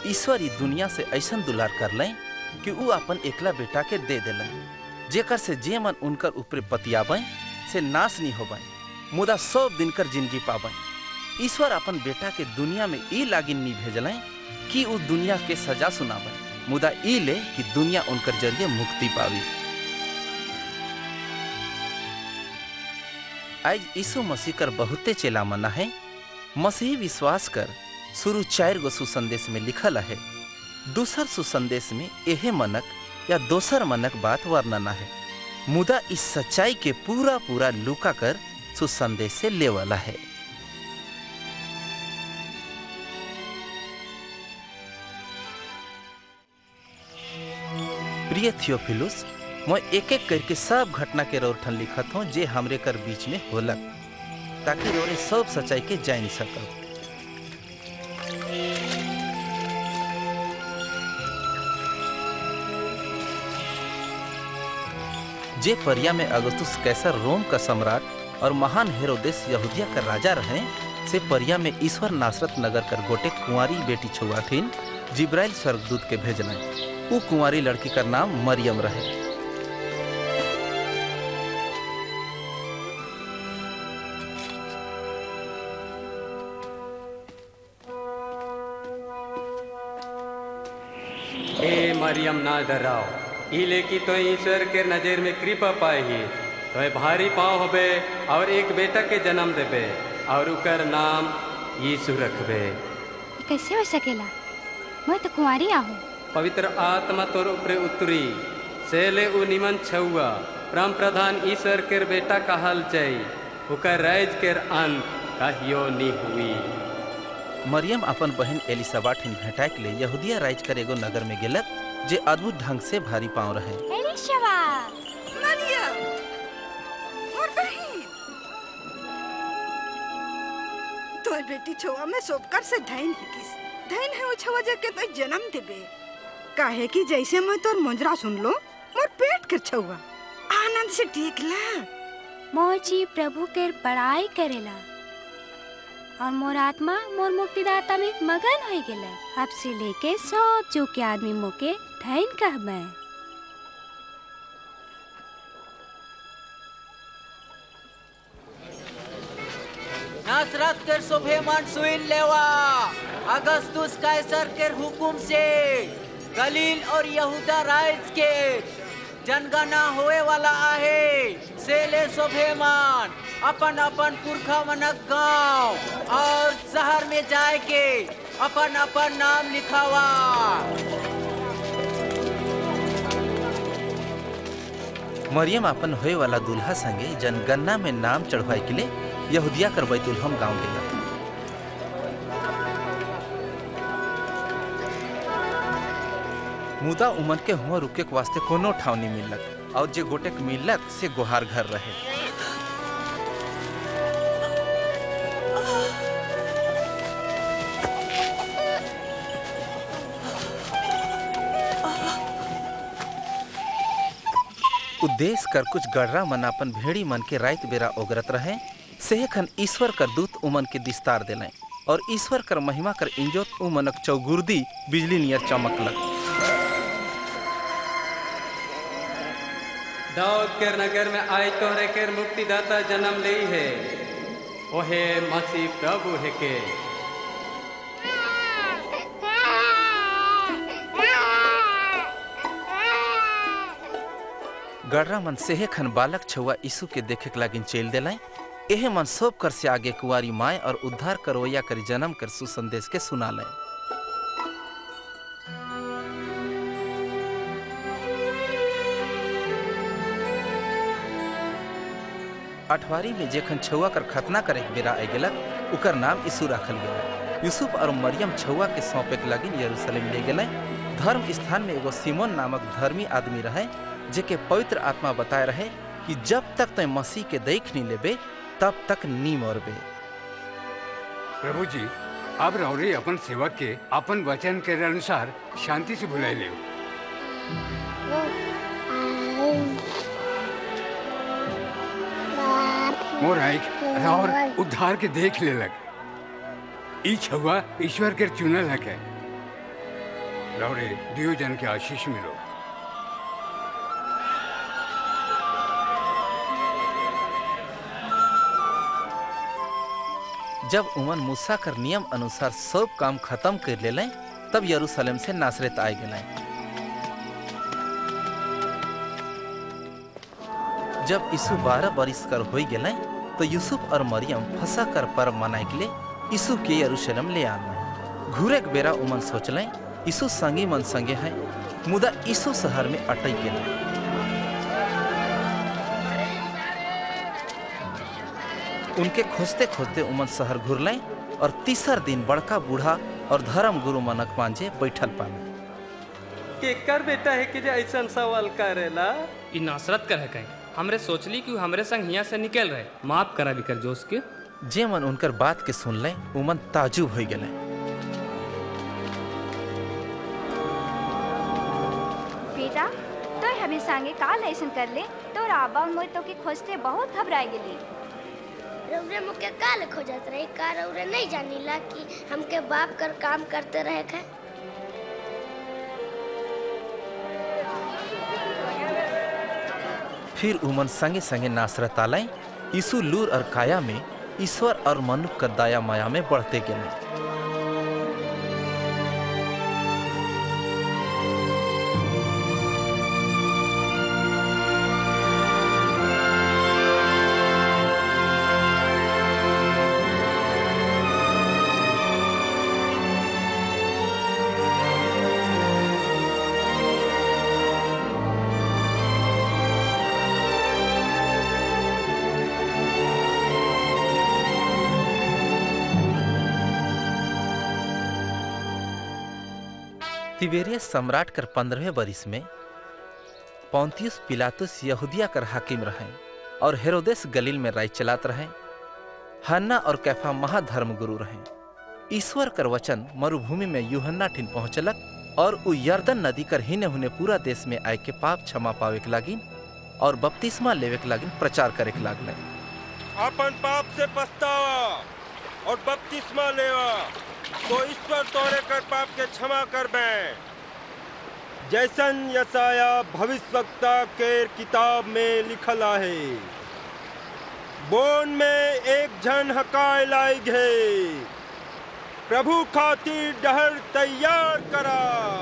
ईश्वर ई दुनिया से ऐसा दुलार कर लें कि वो अपन एकला बेटा के दे दिलें, जेकर से जे मन उनकर ऊपर पतियाबें से नाश नहीं होबें, मुदा 100 दिन कर जिंदगी पाबें। ईश्वर अपन बेटा के दुनिया में ई लागिन नहीं भेजलें कि वो दुनिया के सजा सुनाबें, मुदा ई ले कि दुनिया उनकर जरिए मुक्ति पावी। आज यीशु मसीह कर बहुते चेला मना है। मसीही विश्वास कर शुरू 4 गो सुसंदेश में लिखल है। दूसर सुसंदेश में एहे मनक या दोसर मनक बात वर्णना है, मुदा इस सच्चाई के पूरा पूरा लुका कर सुसंदेश से लेवला है। प्रिय थियोफिलुस, मैं एक एक करके सब घटना के रोरठन लिखत हूँ जे हमरे कर बीच में होलक, ताकि रोरे सब सच्चाई के जान सकब। जे परिया में अगस्तुस कैसर रोम का सम्राट और महान हेरोदेस यहूदिया का राजा रहे, से परिया में ईश्वर नासरत नगर कर गोटे कुंवारी बेटी छुआठिन जिब्राइल स्वर्गदूत के भेजना। वो कुंवारी लड़की का नाम मरियम रहे। ए मरियम ना डराओ, इले की तो ईश्वर के नजर में कृपा पाई ही तो भारी पाँव होबे और एक बेटा के जन्म देबे और उकर नाम यीशु रखबे। कैसे हो सकेला? मैं तो कुंवारी आहूँ। पवित्र आत्मा तोर ऊपर उतरी सेले उ निमन छुआ परम प्रधान ईश्वर के बेटा कहल जाई, उकर राज के अंत कहियो नहीं हुई। मरियम अपन बहन एलिसाबाठिन भेटाए के लिए यहूदिया राज कर एगो नगर में गेलक, जे अद्भुत ढंग से भारी पाँव रहे। एलिशबा, मरियम, और बहन, तो बेटी छुआ में सोपकर से धैन है वो छुआ जे के तो जन्म देबे, काहे कि जैसे मैं तोर मुंजरा सुन लो मोर पेट के छुआ आनंद से टीकला। मोची प्रभु के बड़ाई करेला और मोर आत्मा मोर मुक्तिदाता में मगन हो गेले। अब से लेके सब जो के आदमी मोके धैन कहबे। नासरत के शोभेमान सुइन लेवा, अगस्तुस कैसर के हुकुम से गलील और यहूदा राज के जनगणना होए वाला आहे। सेले शोभेमान अपन अपन पुरखा मनक गांव और शहर में जाए के अपन अपन नाम लिखावा। मरियम अपन होए वाला दूल्हा संगे जनगणना में नाम चढ़वाए के लिए यहूदिया कर बैतुलहम गांव गेला। मुदा उमन के हुआ रुके के वास्ते कोनो ठाव नहीं मिलक, और जे गोटेक मिलक से गोहार घर रहे। उद्देश्य कर कुछ गड़रा मन अपन भेड़ी मन के रात बेरा ओगरत रहे, सेहे खन ईश्वर कर दूत उमन के दिस्तार दिलाए और ईश्वर कर महिमा कर इंजोत उमनक चौगुर्दी बिजली नियर चमकलक। दाऊद के नगर में आई तोहरे के मुक्तिदाता जन्म ली है, ओहे मसीह प्रभु है के। गड़रा मन सेहे खन बालक छुआ यीशु के देखे के लागिन चेल दिलाए। एहे मन सब कर से आगे कुंवारी माए और उद्धार करवैया कर जन्म कर सुसंदेश के सुना लें। अठवारी में जेखन छुआ कर खतना करे के बेरा आ गेलक, उकर नाम यीशु रखल गेल। यूसुफ और मरियम छुआ के सौंपे के लागिन यरूशलेम ले गेले। धर्म स्थान में एगो सिमोन नामक धर्मी आदमी रहे, जेके पवित्र आत्मा बताए रहे कि जब तक तय मसीह के देख नहीं लेबे तब तक नी मरबे। प्रभु जी, अब रौरे अपन सेवक के अपन वचन के अनुसार शांति से बुलाए ले। मोर आँख और उद्धार के देख ले लग। ई छुआ ईश्वर के चुनल है। रावरे दियो जन के आशीष मिलो। जब उमन मूसा कर नियम अनुसार सब काम खत्म कर ले तब यरूशलेम से नासरत आए गए। जब यीशु 12 बरिस कर हो गए तो यूसुफ और मरियम फसा कर पर्व मनाए के लिए यीशु के यरूशलेम ले आना। घूरे के बेरा उमन सोचल यीशु संगी मन संगे है, मुदा यीशु शहर में अटक गए। उनके खोजते खोजते उमन शहर घुरलें और तीसर दिन बड़का बूढ़ा और धर्म गुरु मनक मांझे बैठल पाना। केकर बेटा है कि जे ऐसा सवाल करेला? ई नासरत कर है कहीं हमरे सोचली कि हमरे संग हिया से निकल रहे, माफ करा भी कर जोश के। जे मन उनकर बात के सुन ले उमन ताजुब हो गए। बेटा तो हमें संगे काल ऐसा कर ले तो आबा मोय तो के खोजते बहुत घबराए गेली। रउरे मुके काल खोजत रही का रउरे नहीं जानीला कि हमके बाप कर काम करते रहे थे। फिर उमन संगे संगे नासरत आलय। यीशु लूर और काया में ईश्वर और मनुष्य का दया माया में बढ़ते गए। तिबेरियस सम्राट कर 15वें बरिस में पोंतियुस पिलातुस यहूदिया कर हाकिम रहे और हेरोदेस गलील में राज चलात रहे। हन्ना और कैफा महाधर्म गुरु रहे। ईश्वर कर वचन मरुभूमि में यूहन्ना ठिन पहुंचलक और उ यर्दन नदी कर हिने हुने पूरा देश में आए के पाप क्षमा पावे के लागिन और बपतिस्मा लेवे के लागिन प्रचार करे के लागले। अपन पाप से पछतावा और बपतिस्मा लेवा तो ईश्वर तोरे कर पाप के क्षमा कर बे। जैसन यसाया भविष्यवक्ता के किताब में लिखल है, बोन में एक जन हकाय लाई घे, प्रभु खातिर डहर तैयार करा,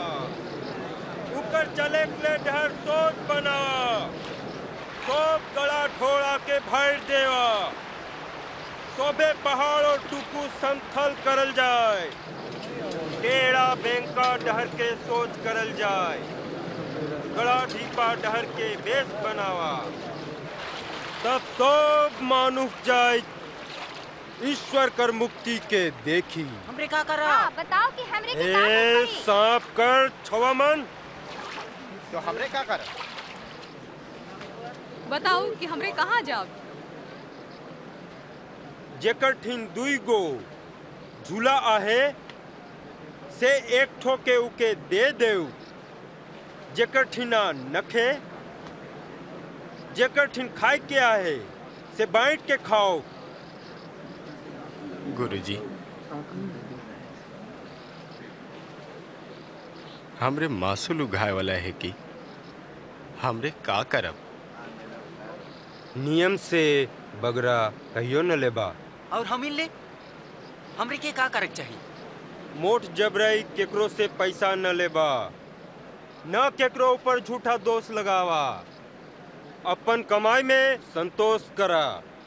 ऊपर चले के डहर सोच बना, सब गड़ा ठोड़ा के भर देवा, सोबे पहाड़ और टुकू समथल करल जाए, टेढ़ा बेंका डहर के सोच करल जाए, गड़ा ढीपा डहर के बेस बनावा, तब सब मानुष जाए ईश्वर कर मुक्ति के देखी। हमरे का करा? हाँ, बताओ कि हमरे के का करी? सांप कर छवा मन तो हमरे का कर? बताओ कि हमरे कहाँ जाब? जेकर ठिन दुई गो झूला आहे से एक ठो के उके दे देव, जेकर ठिना नखे, जेकर ठिन खाए के आहे से बांट के खाओ। गुरुजी, हमरे मासूल उगाए वाला है कि हमरे का करब? नियम से बगरा कहियो न लेबा। और हमिन ले हमरे के का करक चाहिए? मोट जबरई केकरो से पैसा न लेबा, न केकरो ऊपर झूठा दोष लगावा, अपन कमाई में संतोष करा।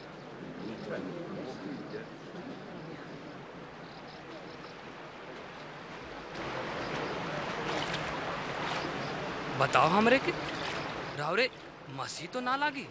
बताओ हमरे के रावरे मसीह तो ना लागी।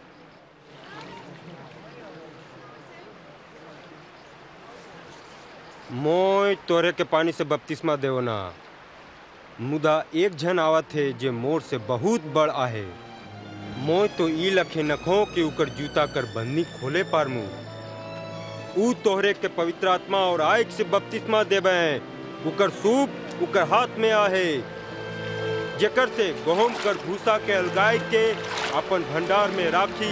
मोय तोरे के पानी से बपतिस्मा देव ना, मुदा एक जन आवत है जे मोर से बहुत बड़ आहे। मोय तो ई लखे नखो कि उकर जूता कर बंदी खोले पारमू। ऊ तोहरे के पवित्र आत्मा और आयक से बपतिस्मा देवे, उकर सूप उकर हाथ में आहे, जेकर से गहुम कर भूसा के अलगाई के अपन भंडार में राखी।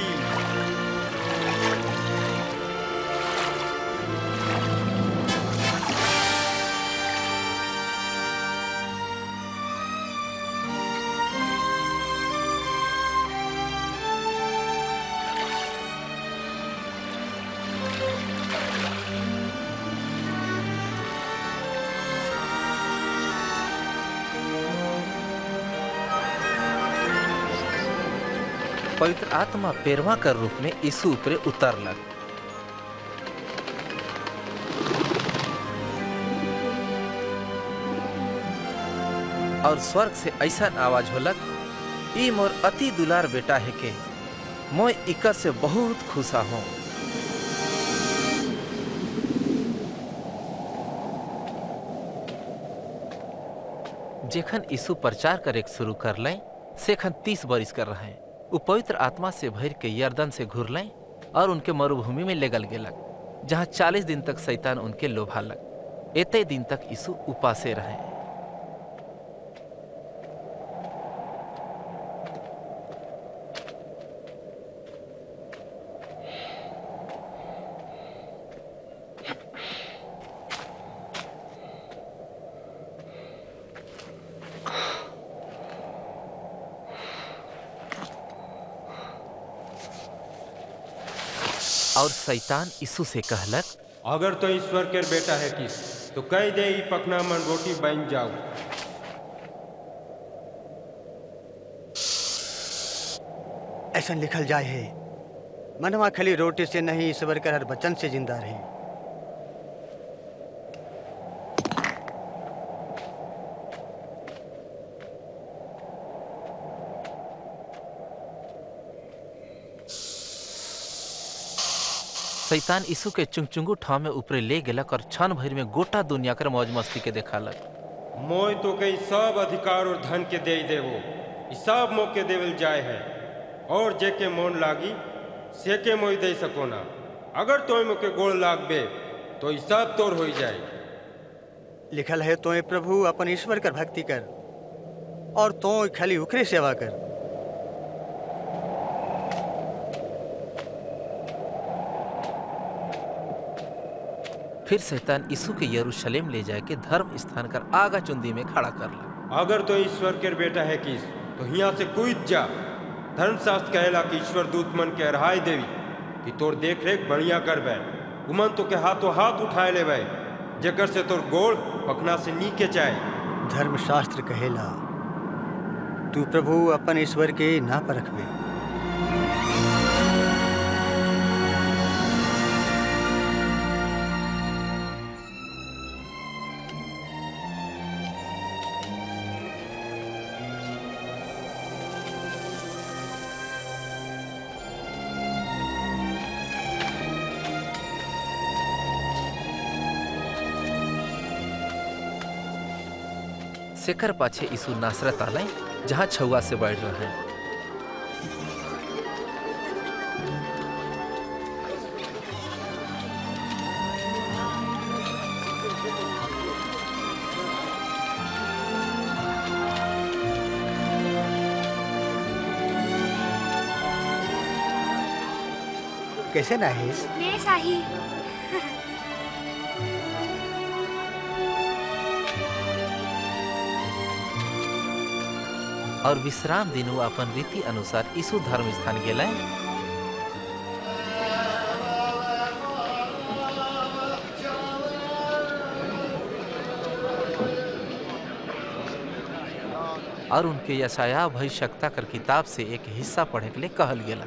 पवित्र आत्मा पेरवा कर रूप में यीशु ऊपर उतरलक। और स्वर्ग से ऐसा आवाज होलक, ई मोर अति दुलार बेटा है के मैं इकर से बहुत खुशा हूँ। जेखन यीशु प्रचार करे शुरू कर लें सेखन 30 बरिस कर रहे वो पवित्र आत्मा से भर के यर्दन से घुर लें और उनके मरुभूमि में ले गल गेलक, जहाँ 40 दिन तक शैतान उनके लोभालक। एते दिन तक यीशु उपासे रहे। और शैतान यीशु से कहलक, अगर तो ईश्वर के बेटा है किस तो कह दे ई पकना मन रोटी बन जाओ। ऐसा लिखल जाए है, मनवा खली रोटी से नहीं ईश्वर के हर वचन से जिंदा रहे। शैतान यीशु के चुंगचुंगू ठाव में ऊपरे ले गेलक और क्षण भर में गोटा दुनिया कर मौज मस्ती के देखालक। मोय तो कई सब अधिकार और धन के दे देवो, सब मौके देवल जाए है और जे के मोन लागी से के मोय दे सको ना। अगर तोय मोके गोड़ लागबे तो सब तोर हो जाए। लिखल है, तोय प्रभु अपन ईश्वर कर भक्ति कर और तोय खाली उखरे सेवा कर। फिर शैतान यीशु के यरूशलेम ले जाए के धर्म स्थान कर आगा चुंदी में खड़ा कर ला। अगर तो ईश्वर के बेटा है किस तो यहाँ से कूद जा। धर्मशास्त्र कहला कि ईश्वर दूत मन के रहाई देवी कि तोर देख रेख बढ़िया कर बै, उमन तो के हाथों हाथ उठाए ले बै, जेकर से तोर गोड़ पकना से नीके चाहे। धर्मशास्त्र कहेला तू प्रभु अपन ईश्वर के ना परखबे। सेकर पाछे यीशु नासरत आले, जहाँ छुआ से बढ़ रहे हैं। कैसे ना है? ले साही। और विश्राम दिन वो अपन रीति अनुसार यीशु धर्म स्थान गेले। और उनके यशाया भविष्यवक्ता कर किताब से एक हिस्सा पढ़े के लिए कहल गेला।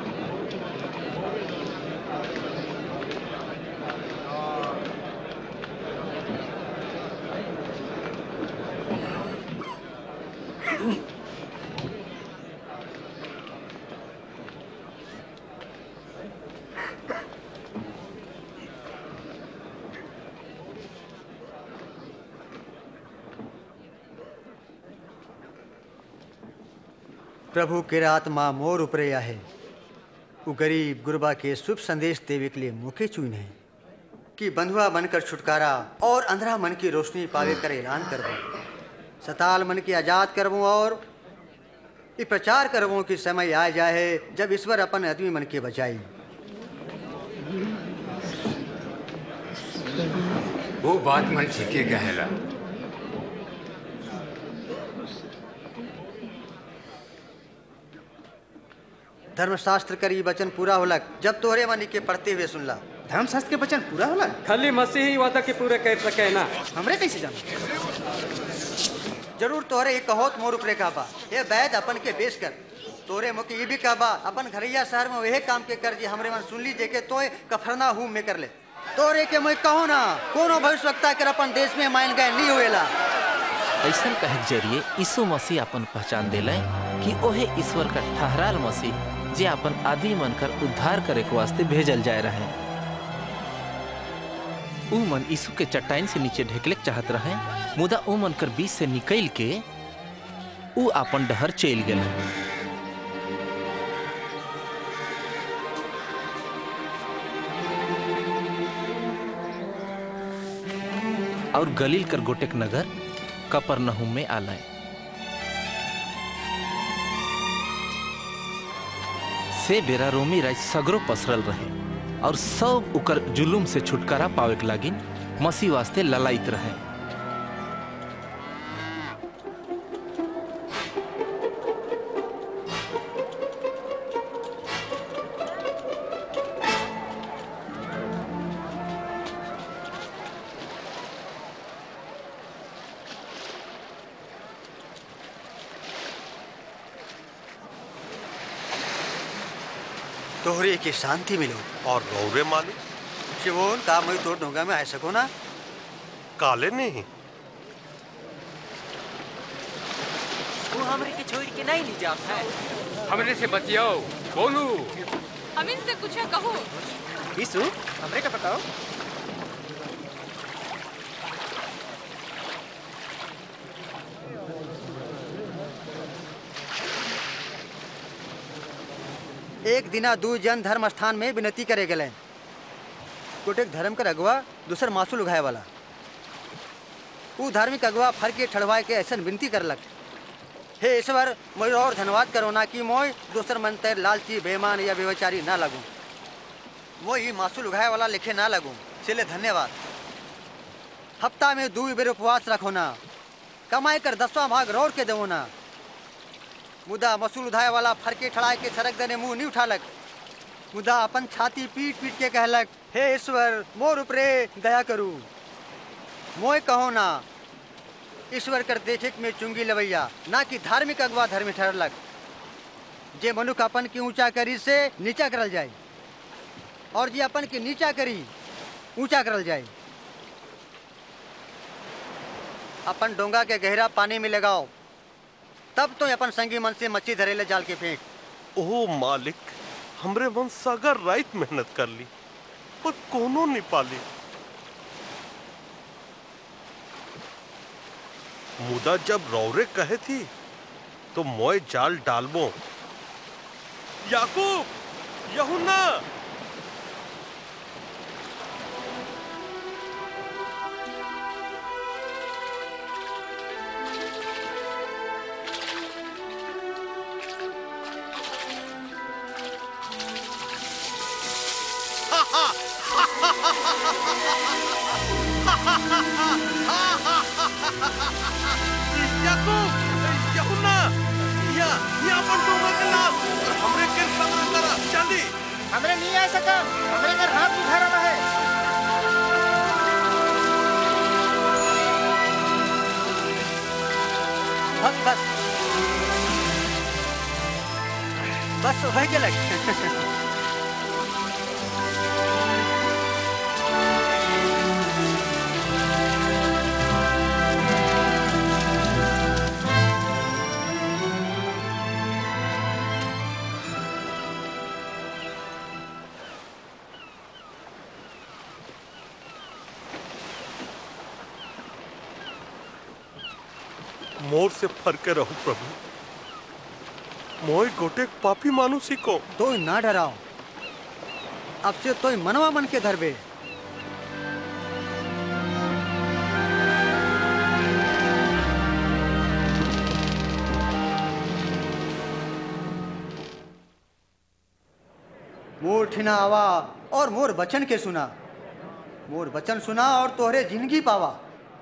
प्रभु के आत्मा मोर उपरे आहे, वो गरीब गुरबा के शुभ संदेश देवे के लिए मुखे चुन है कि बंधुआ बनकर छुटकारा और अंधरा मन की रोशनी पावे कर ऐलान करबो, सताल मन की आजाद करबो और ये प्रचार करबो कि समय आ जाए जब ईश्वर अपन आदमी मन के बचाई। वो बात मन ठीके कहेला। धर्मशास्त्र कर ये वचन पूरा होलक जब तोहरे मनी के पढ़ते हुए सुनला। धर्मशास्त्र के वचन पूरा होलक? खाली मसीह ही वादा के पूरे कर सके ना। हमरे कैसे जाना? जरूर तोहरे एक कहोत मोर उपरे का बा। ये वैद अपन के बेच कर तोरे मुके ये भी कहबा अपन घरैया शहर में वही काम के कर जी हमरे मन सुन ली जेके तोय कफरना हूँ में कर ले। तोरे के मैं कहो ना कोनो भविष्यवक्ता कर अपन देश में मान गए नहीं होएला। ऐसा कहे के जरिए यीशु मसीह अपन पहचान दिले कि ओहे ईश्वर का ठहराल मसीह जे अपन आदमी मन कर उद्धार करे के वास्ते भेजल जाए रहे। ऊ मन यीशु के चट्टान से नीचे ढेकले चाहत रहे, मुदा ऊ मन कर बीच से निकल के ऊ अपन डहर चल गए। और गलील कर गोटेक नगर कफरनहूम में आलय। से बेरा रोमी राज सगरो पसरल रहे और सब उकर जुलूम से छुटकारा पावे के लागिन मसीह वास्ते ललायत रहे। तोहरे की शांति मिलो। और रौरे मालिक शिवोन का मैं तो ढोंगा में आ सको ना काले नहीं वो हमरे के छोड़ के नहीं जात है। हमरे से बतियाओ बोलू। हम इनसे कुछ कहो। यीशु हमरे का बताओ। एक दिना दू जन धर्म स्थान में विनती करे गए। गोटेक धर्म कर अगवा दूसर मासूल उगाए वाला। वो धार्मिक अगवा फर के ठड़वाए के ऐसा विनती करलक, हे ईश्वर मोर और धन्यवाद करो ना कि मोय दूसर मन तैर लालची बेईमान या बेवचारी ना लगूं। मोय ही मासूल उगाए वाला लिखे ना लगूं, इसलिए धन्यवाद। हफ्ता में 2 बेर उपवास रखो ना, कमाई कर 10वां भाग रोड़ के दो ना। मुदा मसूल उधाए वाला फरके ठड़ाए के सड़क देने मुंह नहीं उठालक, मुदा अपन छाती पीट पीट के कहलक, हे ईश्वर मोर उपरे दया करू। मोय कहो ना ईश्वर कर देखेक में चुंगी लवैया ना कि धार्मिक अगवा धर्म ठहरलक। जे मनुख अपन की ऊंचा करी से नीचा करल जाए और जे अपन की नीचा करी ऊंचा करल जाए। अपन डोंगा के गहरा पानी में लगाओ, तब तो अपन संगी मन से मच्छी धरेले जाल के फेंक। ओ मालिक हमरे मन सागर रात मेहनत कर ली पर कोनो नहीं पाली। मुदा जब रौरे कहे थी तो मोय जाल डालबो। याकूब यूहन्ना हमरे नहीं आ सका, हमरे घर हाथ उठा रहा है। बस बस बस हो गया लग। मोर से फरके रहो प्रभु, मोय गोटे पापी मानुसी को तो ना डराओ, अब से तो मनवा मन के धरबे। मोर ठिना आवा और मोर बचन के सुना, मोर बचन सुना और तोहरे जिंदगी पावा।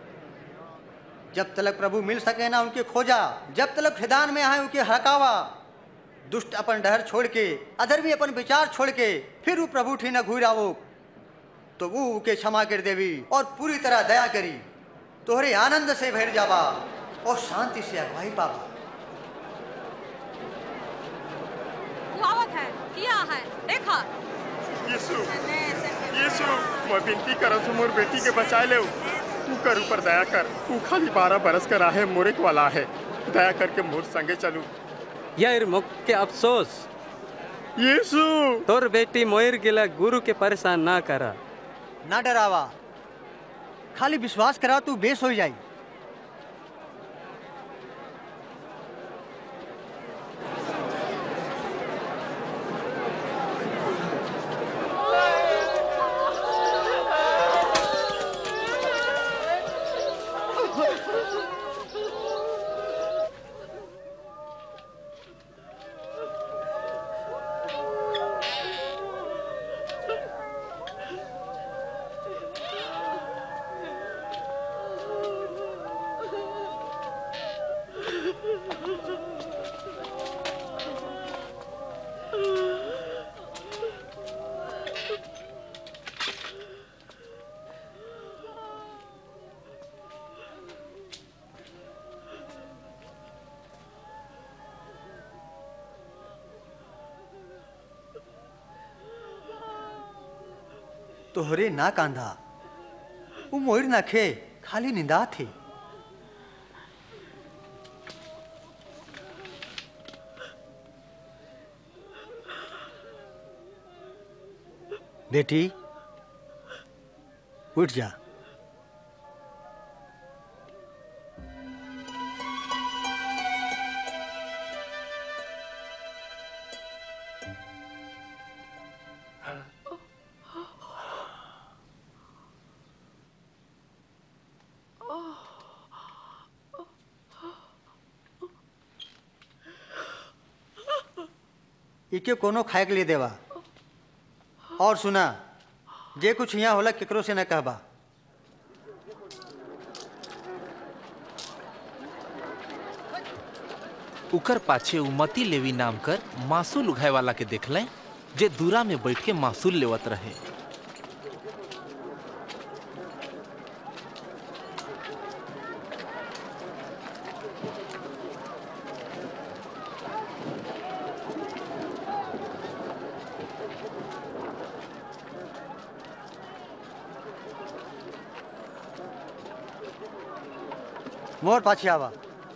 जब तलक प्रभु मिल सके ना उनके खोजा, जब तलक खिदान में आए उनके हड़कावा। दुष्ट अपन डहर छोड़ के, अधर्मी अपन विचार छोड़ के, फिर वो प्रभु ठीना घूर आवो तो वो के क्षमा कर देवी और पूरी तरह दया करी। तोहरे आनंद से भर जावा और शांति से अगुवाई पावा। बात है किया है देखा। यीशु यीशु मैं विनती करत हूँ मोर बेटी के बचाए ले। तू कर ऊपर दया कर। तू खाली 12 बरस का राहे मोरे वाला है। दया करके मोर संगे चलू। यार मुख के अफसोस यीशु तोर बेटी मोयर गिला गुरु के परेशान ना करा। ना डरावा, खाली विश्वास करा तू बेस हो जाई। तोहरे ना कांधा वो मोर ना खे खाली निंदा थे। बेटी उठ जा। इके कोनो खाए के लिए देवा। और सुना, जे कुछ यहाँ होला केकरो से न कहबा। उकर पाछे उमती लेवी नाम कर मासूल उगाए वाला के देख लें, जे दूरा में बैठ के मासूल लेवत रहे। मोर पाछे आवा।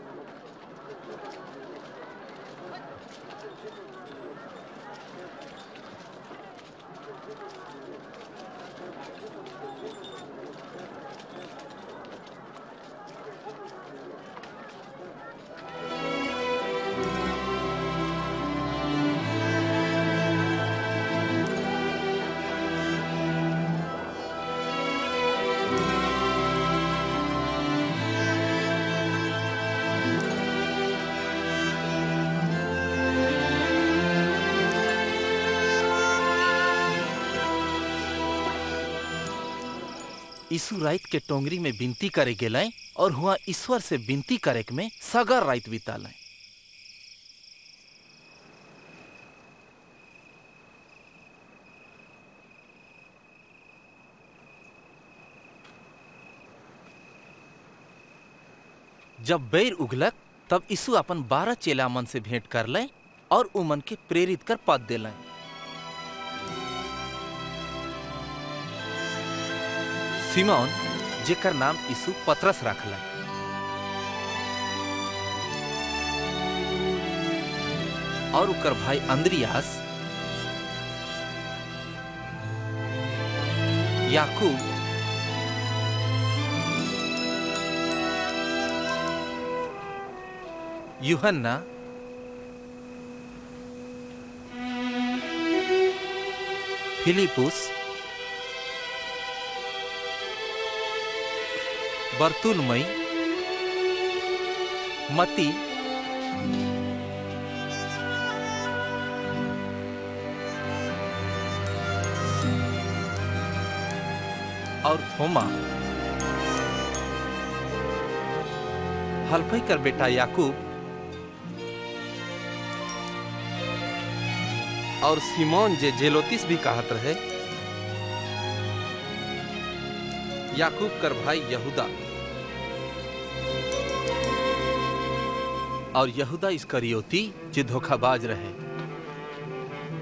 यीशु रात के टोंगरी में विनती करे गेलें और हुआ ईश्वर से विनती करे में सगर रात बितालें। जब बेर उगलक तब यीशु अपन 12 चेला मन से भेंट कर लें और उमन के प्रेरित कर पद दिलें। सिमोन जेकर नाम यीशु पतरस रखला, और उकर भाई अंद्रियास, याकूब, यूहन्ना, फिलिपुस, बर्तुलमई, मती, और थोमा, हल्फई कर बेटा याकूब, और सिमोन जे जेलोतिस भी कहत रहे, याकूब कर भाई यहूदा, और यहूदा इस्करियोती जे धोखाबाज रहे।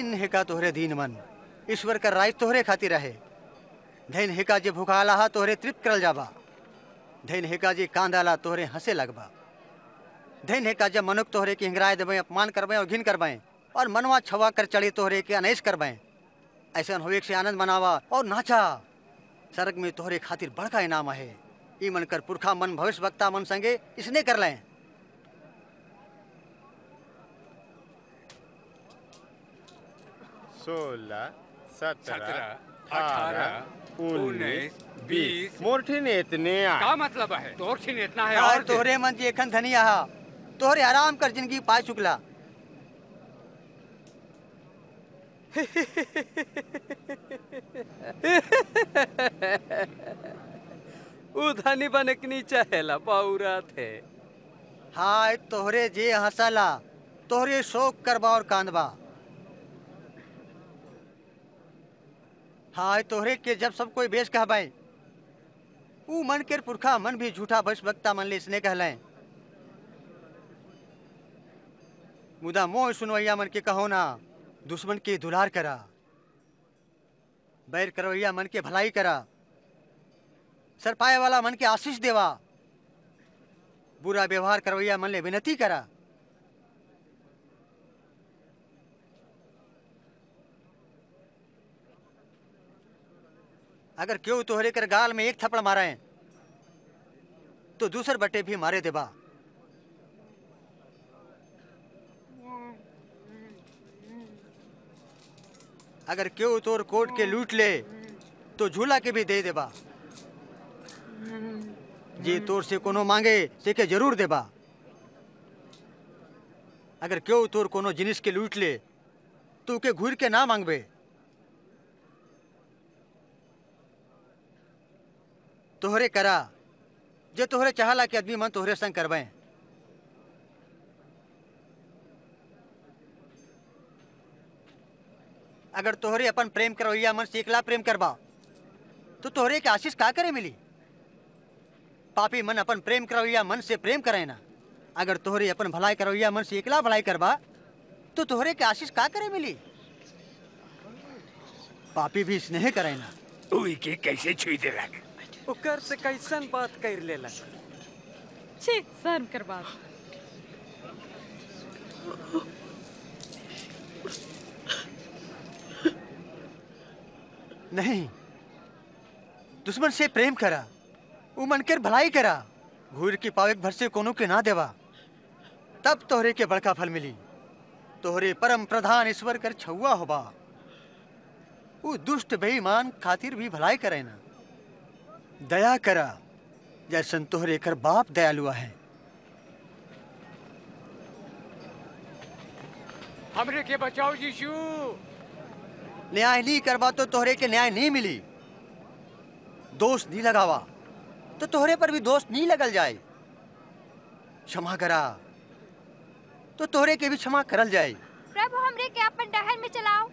धैन है का तोहरे दीन मन, ईश्वर का राज तोहरे खातिर रहे। धैन है का जे भुखाला हा तोहरे तृप्त करल जाबा। धैन है का जे कांदाला तोहरे हंसे लगबा। धैन है का जब मनुख तोहरे के हिंगराए देबे, अपमान करबे और घिन करबे और मनवा छवा कर चढ़े तोहरे के अनैस करबे। ऐसा होए से आनंद मनावा और नाचा। सरग में तोहरे खातिर बड़का इनाम है। ई मन कर पुरखा मन भविष्य वक्ता मन संगे इसने कर लें। 16, 17, 18, 19, 20 मोरठिन इतने का मतलब है? तोरठिन इतना है और तोहरे मन जे एखन धनिया हा, तोहरे आराम कर जिंदगी पा चुकला। उधानी बनकनी चाहेला पाउरा थे। हाय तोहरे जे हंसला, तोहरे शोक करबा और कांदबा। हाय तोहरे के जब सब कोई बेच कहबाई, ऊ मन के पुरखा मन भी झूठा भविष्यवक्ता मन ले इसने कहलें। मुदा मोह सुनवैया मन के कहो ना, दुश्मन के दुलार करा। बैर करवैया मन के भलाई करा। सर पाए वाला मन के आशीष देवा। बुरा व्यवहार करवैया मन ले विनती करा। अगर क्यों तोहरे कर गाल में एक थप्पड़ मारे तो दूसर बटे भी मारे देबा। अगर क्यों तोर कोट के लूट ले तो झूला के भी दे देबा। जे तोर से कोनो मांगे से के जरूर देबा। अगर क्यों तोर कोनो जिनिस के लूट ले तो के घूर के ना मांगबे। तोहरे करा जे तोहरे चाहला के आदमी मन तोहरे संग करबे। अगर तोहरे अपन प्रेम करवैया मन से एकला प्रेम करबा तो तोहरे के आशीष का करे मिली। पापी मन अपन प्रेम करवैया मन से प्रेम करे ना। अगर तोहरे अपन भलाई करवैया मन से एकला भलाई करबा तो तोहरे के आशीष का करे मिली। पापी भी स्नेह करे ना। उई के कैसे छुई दे लगे। उकर से कैसन बात कर लेला। छी शर्म कर बात। नहीं, दुश्मन से प्रेम करा, उ मन के भलाई करा। घूर की पावे भर से कोनो के ना देवा, तब तोहरे के बड़का फल मिली। तोहरे परम प्रधान ईश्वर कर छुआ होबा। उ दुष्ट बेईमान खातिर भी भलाई करे ना। दया करा जैसन तोहरे कर बाप दयालुआ है। हमरे के बचाओ यीशु। न्याय नहीं करवा तो तोहरे के न्याय नहीं मिली। दोष नहीं लगावा तो तोहरे पर भी दोष नहीं लगल जाए। क्षमा करा तो तोहरे के भी क्षमा करल जाए। प्रभु हमरे के अपन डहर में चलाओ।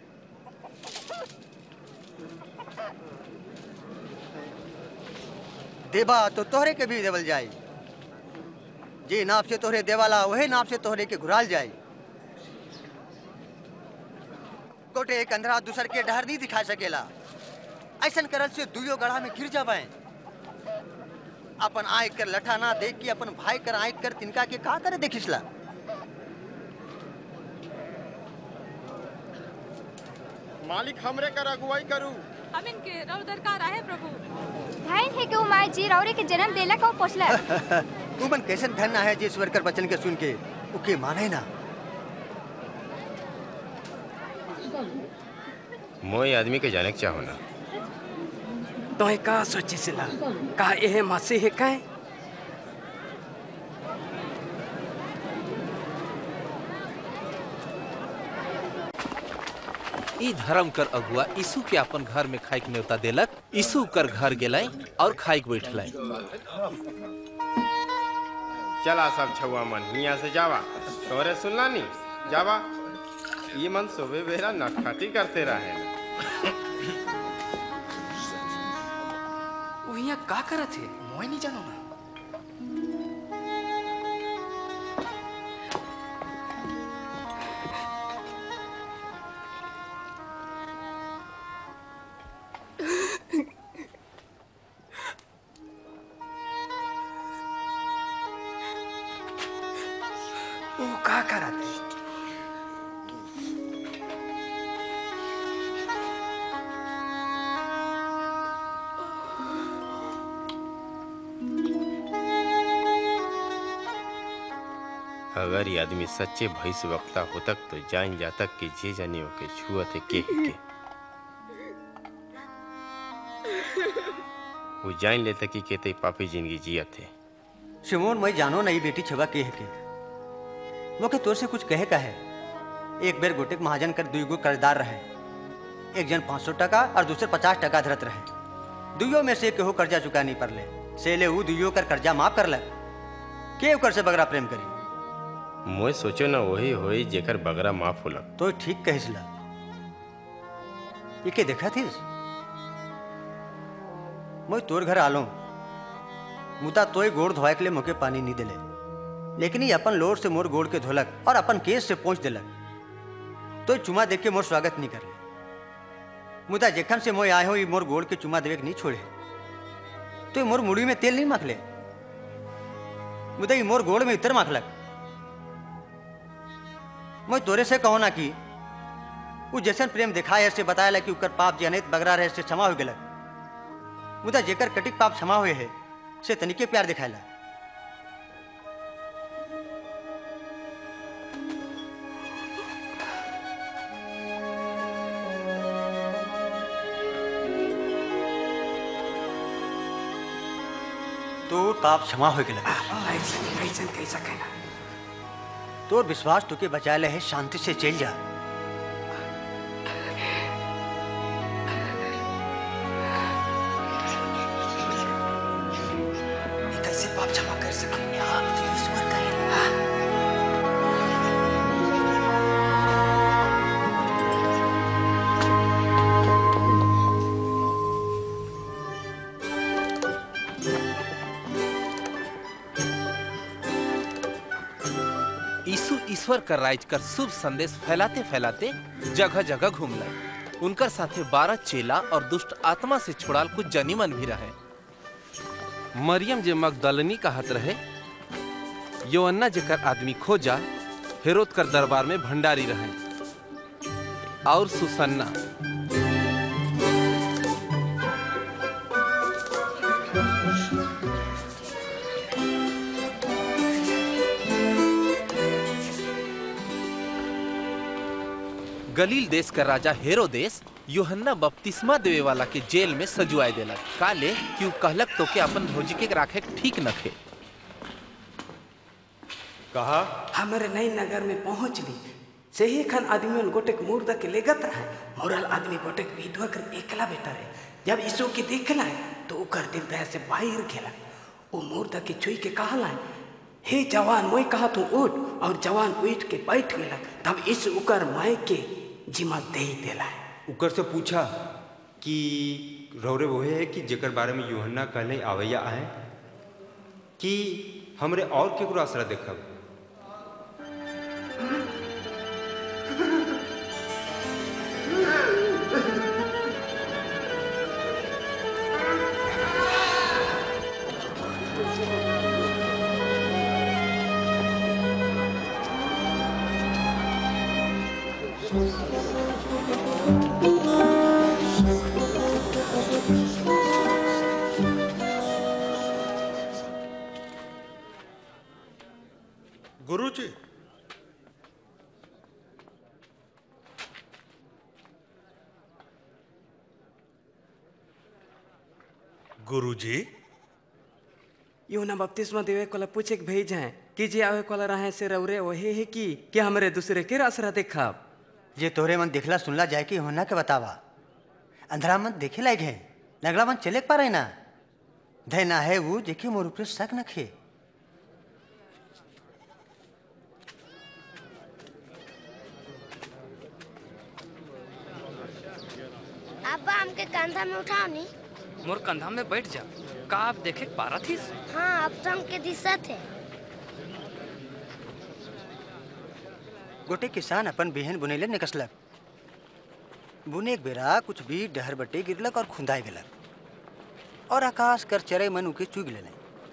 देबा तो तोहरे के भी देवल जाए। जे नाप से तोहरे देवाला वही नाप से तोहरे के घुराल जाए। कोटे एक अंधरा दूसर के डहर नहीं दिखा सकेला। ऐसन करल से दुयो गढ़ा में गिर जाबे। अपन आय कर लठा ना देख के अपन भाई कर आय कर तिनका के का करे देखिसला। मालिक हमरे कर अगुवाई करू। हम इनके रौ दरकार आहे प्रभु। धैन है के उमाय जी रौरे के जन्म देला को पोसला। तू मन कैसन धन्य है जे ईश्वर कर वचन के सुन के उके माने ना। मोय आदमी के जाने के चाहो ना। तो का सोचे सिला का यह मसीह है काय। ई धर्म कर अगुआ यीशु के अपन घर में खाई के न्योता देलक। यीशु कर घर गेलाई और खाई के बैठलाई। चला सब छुआ मन हिया से जावा। तोरे सुनला नी जावा। ये मन सुबह बेरा नटखटी करते रहे। वहिया का करत है मोय नहीं जानो ना। अगर ये आदमी सच्चे भैंस वक्ता होतक तो जान जातक कि जे जानी ओके छुआ थे के वो जान लेता कि कहते पापी जिंदगी जिया थे। शिमोन मैं जानो नहीं बेटी छवा के है के वो के तोर से कुछ कहे का है। एक बेर गोटेक महाजन कर दुई गो कर्जदार रहे। एक जन 500 टका और दूसरे 50 टका धरत रहे। दुइयों में से केहू कर्जा चुका नहीं परले से ले वो दुइयों कर कर्जा माफ कर ले के कर से बगरा प्रेम करी। मोए सोचो ना वही होई जेकर बगरा माफ होला। तो ठीक कहिसला ये के देखा थी मैं तोर घर आलो मुदा तोय गोड़ धोए के लिए मुके पानी नहीं दिले लेकिन ये अपन लोर से मोर गोड़ के धोलक और अपन केस से पहुंच दिलक तो चुमा देख के मोर स्वागत नहीं कर मुदा जेखन से मोय आए हो ये मोर गोड़ के चुमा देवे के नहीं छोड़े तो मोर मुड़ी में तेल नहीं माखले मुदा ये मोर गोड़ में इतर माखलक। मैं तोरे से कहो ना कि वो जैसन प्रेम दिखाए से बताया कि उकर पाप जनित बगरा रहे से क्षमा हो गया मुदा जेकर कटिक पाप क्षमा हुए है से तनिके प्यार दिखाएला। तो पाप क्षमा हो गया कैसा कहना तो विश्वास तुके बचाए ले है शांति से चल जा। कैसे पाप क्षमा कर सकेंगे आप तो ईश्वर का यीशु ईश्वर का राज कर शुभ संदेश फैलाते फैलाते जगह जगह घूमला। उनकर साथे 12 चेला और दुष्ट आत्मा से छुड़ाल कुछ जनीमन भी रहे। मरियम जे मगदलनी कहत रहे, योअन्ना जेकर आदमी खोजा हेरोद कर दरबार में भंडारी रहे, और सुसन्ना गलील देश का राजा हेरोदेस यूहन्ना बपतिस्मा देवे वाला के जेल में सजुआए देलक काले कि उ कहलक तो के अपन भौजी के राखे ठीक नखे। कहा हमारे नई नगर में पहुंच ली से ही खन आदमी गोटेक मुर्दा के लेगत रहे मोरल आदमी गोटेक विधवा कर एकला बेटा रहे। जब यीशु के देखला तो उकर दिल दया से बाहर खेला वो मुर्दा के छुई के कहला हे जवान मोई कहा तू उठ और जवान उठ के बैठ गेला। तब इस उकर माय के जिम्मा दे देला उकर से पूछा कि रौरे वो है कि जेकर बारे में यूहन्ना कहले आवैया आहे कि हमरे और केकरो आसरा देखब। गुरुजी गुरुजी यूहन्ना बपतिस्मा देवे कोला पूछे के भेज हैं कि जे आवे कोला रहे से रौरे वही है कि हमरे दूसरे के आसरा देखा जे तोरे मन देखला सुनला जाए कि यूहन्ना के बतावा अंधरा मन देखे लायक है नगला मन चले पा रहे ना धै ना है वो जेके मोर ऊपर शक नखे। अब्बा हमके कंधा में उठाओ नी। मोर कंधा में बैठ जा का आप देखे पारा थी। हाँ अब तो हमके दिशा थे। गोटे किसान अपन बिहन बुनेले निकसलक बुने एक बेरा कुछ भी डहर बटे गिरलक और खुंदाए गेलक और आकाश कर चरे मन उके चुग लेने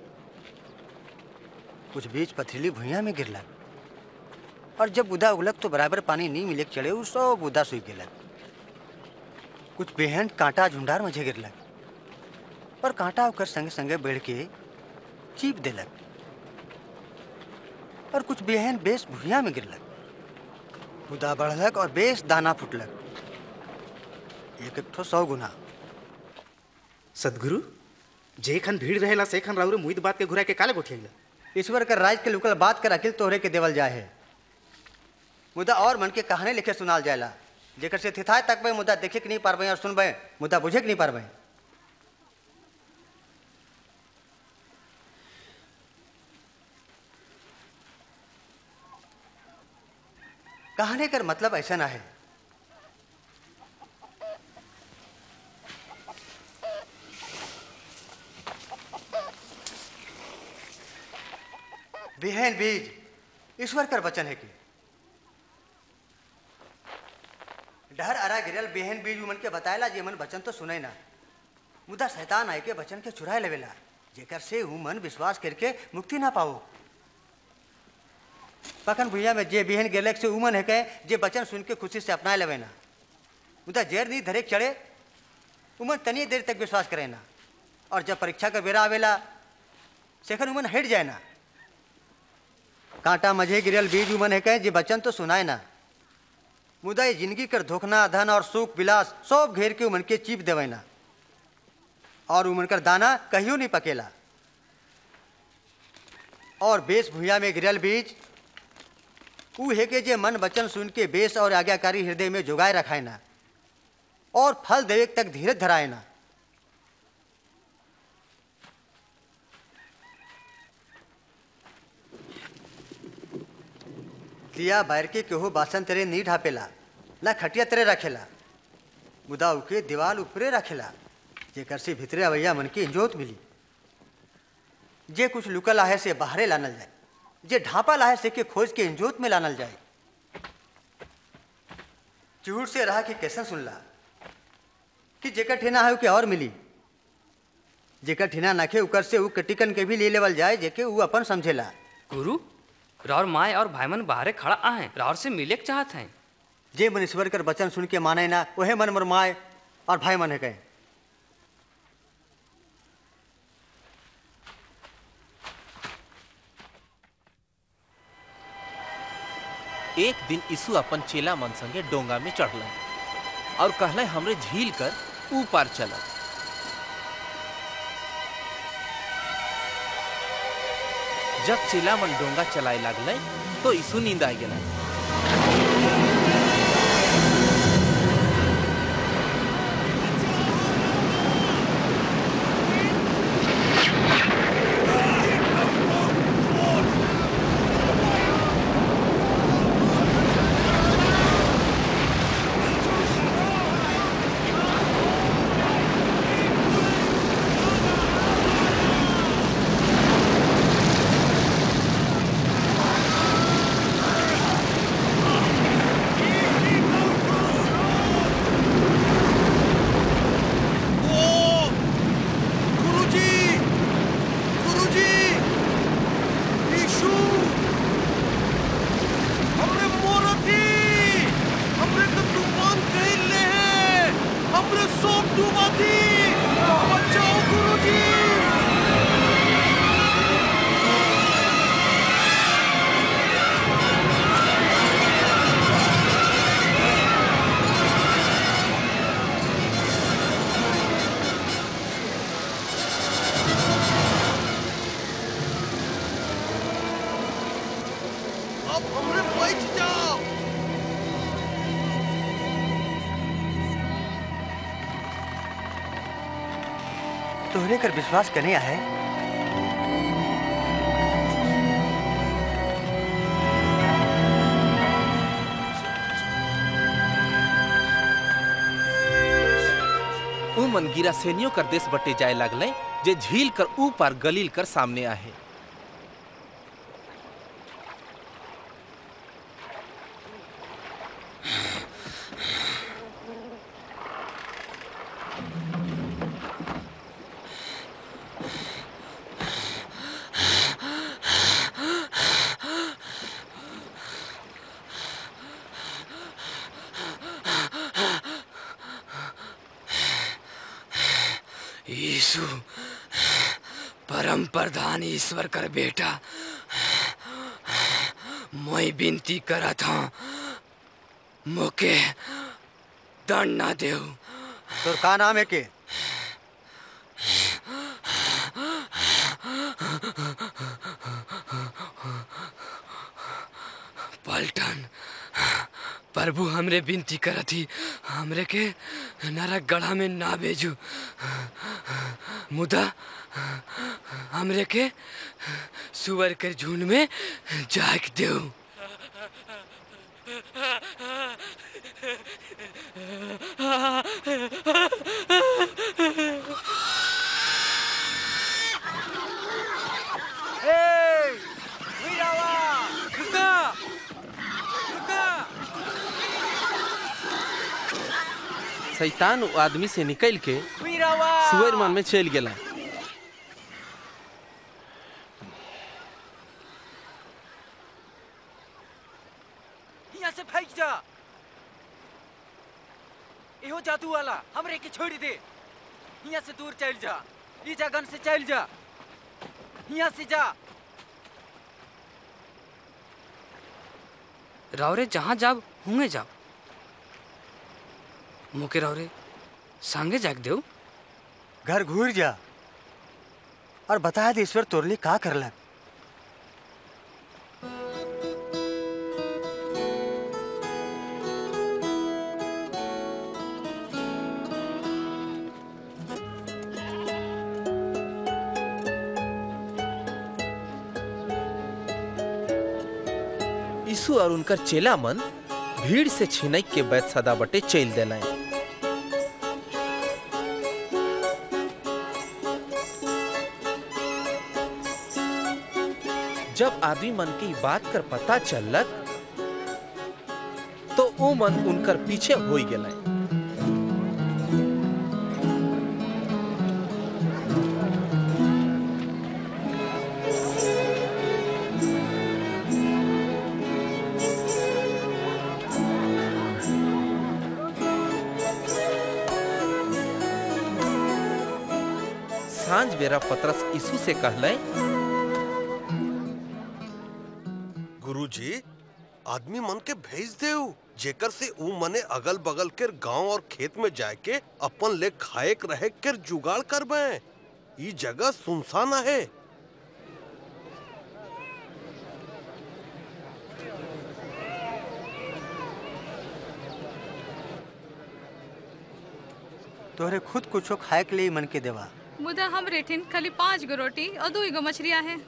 कुछ बीज पथरीली भुइया में गिरलक और जब बुदा उगलक तो बराबर पानी नहीं मिले चढ़े उ सब बुदा सूख गेलक। कुछ बेहन कांटा झुंडार मझे गिरलक और कांटा ओकर संगे संगे बढ़ के चीप देलक और कुछ बेहन बेस भुइया में गिरलक। मुदा बढ़लक और बेस दाना फुटलक, एक ठो 100 गुना। सदगुरु, जेखन भीड़ रहेला सेखन राउरे मुइद बात के घुरा के काले गोठियाइला। ईश्वर कर राज के लुकल बात कर अकिल तोहरे के देवल जाए है। मुदा और मन के कहानी लिखे सुनाल जाएला, जेकर से थिथाए तक बे मुदा देखे के नहीं पारबे और सुनबे मुदा बुझे के नहीं पारबे। कहानी कर मतलब ऐसा ना है। बेहन बीज ईश्वर कर वचन है कि डहर अरा गिरल बेहन बीज उमन के बताएला जे मन वचन तो सुने ना, मुदा शैतान आए के वचन के चुराए लेवेला, जेकर से उमन विश्वास करके मुक्ति ना पाओ। पकन भुइया में जे बेहन गेलक से उमन है के जे वचन सुन के खुशी से अपना लेवे ना, मुदा जेर नहीं धरे चढ़े उमन तनी देर तक विश्वास करे ना, और जब परीक्षा का बेरा आवेला सेखन उमन हट जाए ना। कांटा मझे गिरल बीज उमन है के जे वचन तो सुनाए ना, मुदा ये जिंदगी कर धोखना धन और सुख विलास सब घेर के उमन के चीप देवे ना, और उमन कर दाना कहियो नहीं पकेला। और बेस भुइया में गिरल बीज ऊ है के जे मन वचन सुन के बेस और आज्ञाकारी हृदय में जोगाए रखाए ना, और फल देवे तक धीरज धराए ना। लिया बैर के केहू बासन तेरे नहीं ढापेला, ना खटिया तेरे रखेला, मुदा उके दीवाल ऊपरे रखेला, जेकर से भितरे अवैया मन की इंजोत मिली। जे कुछ लुकल आहे से बाहरे लानल जाए, जे ढापा लाहे से के खोज के इंजोत में लानल जाए। चिहुड़ से रहा कि कैसन सुनला कि जेकर ठेना है उके और मिली, जेकर ठेना नखे उकर से ऊ कटिकन के भी ले लेवल जाए, जेके ऊ अपन समझेला। गुरु, राउर माए और भाईमन बाहरे खड़ा आहे, राउर से मिले के चाहत हैं। जे मन ईश्वर कर वचन सुन के माने ना, वहे मन मोर माए और भाई मन है कहे। एक दिन यीशु अपन चेला मन संगे डोंगा में चढ़ल और कहले हमरे झील कर ऊपर चल। जब चेला मन डोंगा चलाए लगल तो यीशु नींद आ गया। तोहरे कर विश्वास करने है। ऊ मनगीरा सैनियों कर देश बटे जाए लगल, जे झील कर ऊपर गलील कर सामने आहे। यीशु परम प्रधान ईश्वर कर बेटा, मैं विनती करा था मोके दंड ना देव। तोर का नाम है के? पलटन। प्रभु हमरे विनती करा थी हमरे के नरक गढ़ा में ना भेजू, मुदा हमरे के सुअर के झुंड में जाग देऊ। शैतान वो आदमी से निकल के सुअर मन में चल गया। यहाँ से भाग जा। एहो जादू वाला हमरे के छोड़ दे। यहाँ से दूर चल जा। ई जगह से चल जा। यहाँ से जा। रावरे जहाँ जाब हुए जाब। मुके रावरे सांगे जाग देव। घर घूर जा और बता दे ईश्वर तोरली का करलक। यीशु और उनकर चेला मन भीड़ से छिनक के बैतसैदा बटे चल देलाय। जब आदमी मन की बात कर पता चलक तो वो मन उनकर पीछे हो गए। सांझ बेरा पतरस यीशु से कहले, गुरुजी आदमी मन के भेज देऊ जेकर से ऊ मने अगल बगल के गांव और खेत में जाके अपन ले खाए रहे के जुगाड़ करबे। ई जगह सुनसान है। तोहरे खुद कुछो खाए के लिए मन के देवा। मुदा हम रेठिन खाली 5 गो रोटी और 2 गो मछलियां हैं।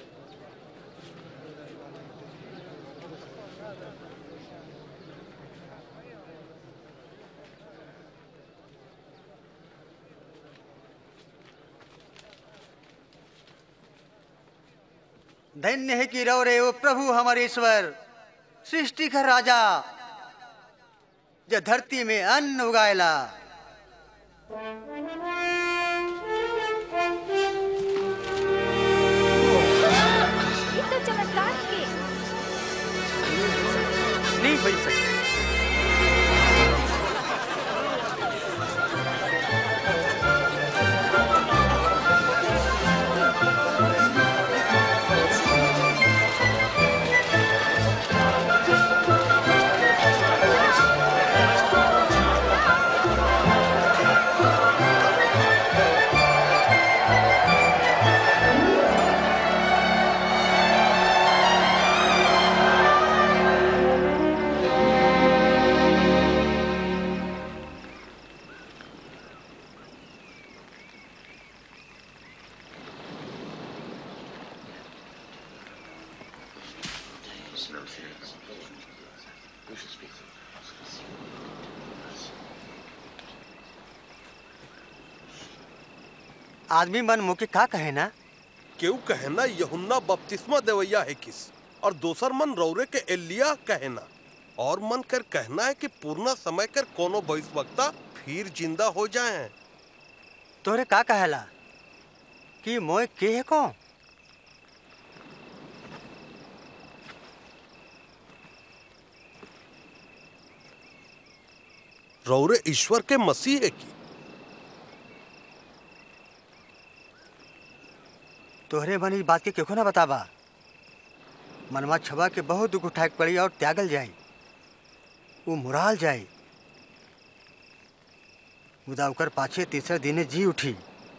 धन्य है कि रहो रे वो प्रभु हमारे ईश्वर, सृष्टि का राजा, जो धरती में अन्न उगाएला। चमत्कार के नहीं बन सकते। आदमी मन मुके का कहे ना? केहू कहे ना यूहन्ना बपतिस्मा देवैया है किस, और दोसर मन रौरे के एलिया कहना, और मन कर कहना है कि पूर्णा समय कर कोनो भविष्यवक्ता फिर जिंदा हो जाए। तोरे का कहला कि मोय के है को? रौरे ईश्वर के मसीह है की? तोहरे मन इस बात के क्यों ना बताबा? मनवा छवा के बहुत दुख उठाए पड़ी और त्यागल जाए, वो मुराल जाए। मुदा ओकर पाछे तीसरे दिने जी उठी।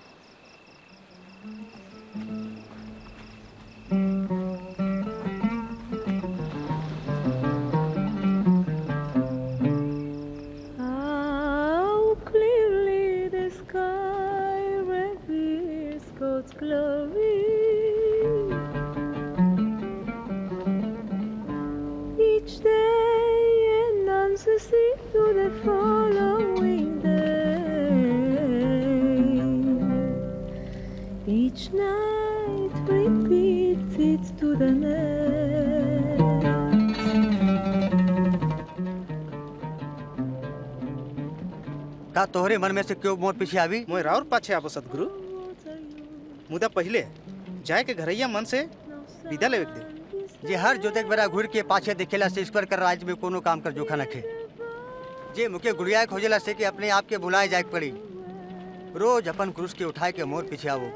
का तोहरे मन में से क्यों मोर पीछे आवी? मोर और पाछे आबो सतगुरु। मुदा पहले जाए के घरैया मन से विदा लेवे दे। जे हर जोते बेरा घूर के पाछे देखेला से ईश्वर कर राज में कोनो काम कर जोखा नखे। जे मुके गुड़िया खोजेला से कि अपने आप के बुलाए जाए पड़ी। रोज अपन क्रूस के उठाए के मोर पीछे आवो।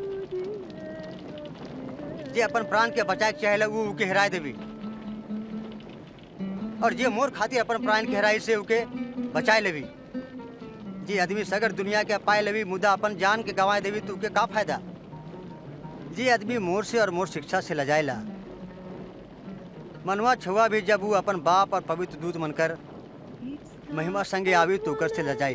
जे अपन प्राण के बचाए चाहेला वो उके हेराए देवी, और जे मोर खातिर अपन प्राण के हेराई से उके बचाए लेवी। जे आदमी सगर दुनिया के पाए लेवी मुदा अपन जान के गंवाए देवी तो उके का फायदा? जे आदमी मोर से और मोर शिक्षा से लजाएला, मनवा छुआ भी जब वो अपन बाप और पवित्र दूत मनकर महिमा संगे आवी तो कर से लजाई।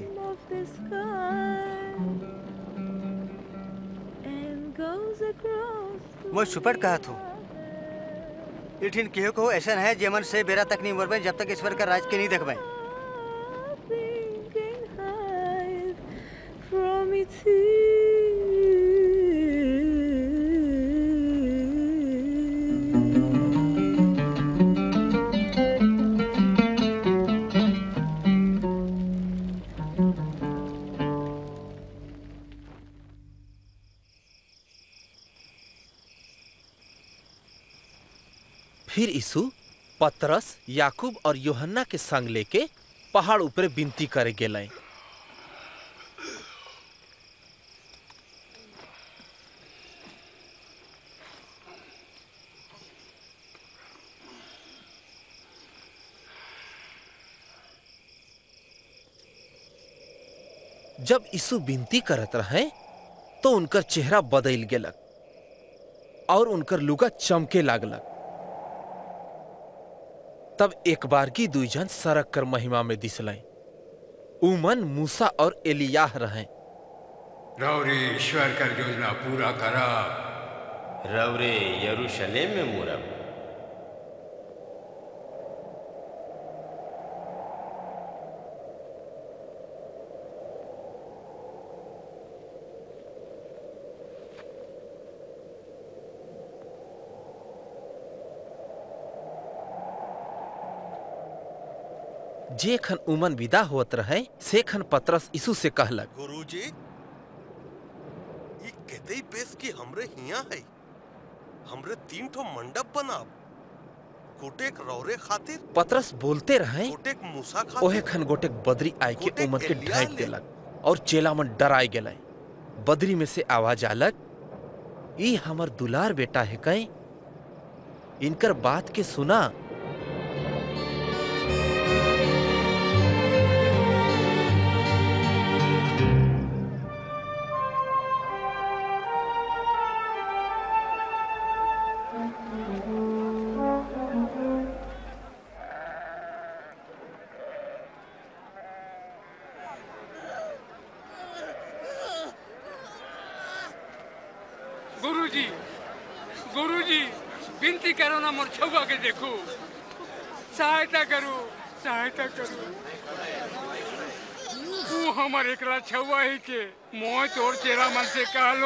मैं सुपट कहत हूँ, इठिन केहू को ऐसा है जे मन से बेरा तक नहीं मरबे जब तक ईश्वर का राज के नहीं देखबे। फिर यीशु पतरस, याकूब और यूहन्ना के संग लेके पहाड़ ऊपर विनती करे गेले। जब यीशु विनती करत रहे तो उनकर चेहरा बदल गेलक और उनकर लुगा चमके लागलक। तब एक बार की दुई जन सरक कर महिमा में दिसलाई। उमन मूसा और एलियाह रहे। रौरे ईश्वर कर योजना पूरा करा। रौरे यरूशलेम में मूरब। जे खन उमन विदा होत रहे से खन पतरस यीशु से कहलक, गुरुजी, ये कहते ही पेश की हमरे हिया है, हमरे 3 ठो मंडप बनाब, गोटेक रौरे खातिर। पतरस बोलते रहे, गोटेक मूसा खातिर। ओहे खन गोटेक बदरी आए के उमन के ढांक देलक और चेला मन डराए गेले। बदरी में से आवाज आलक, ई हमर दुलार बेटा है कई, इनकर बात के सुना। गुरुजी, विनती करो ना मोर छुआ के देखो, सहायता करो, सहायता करो। तू हमारे एकला छुआ ही के मोह तोर चेहरा मन से कहलो,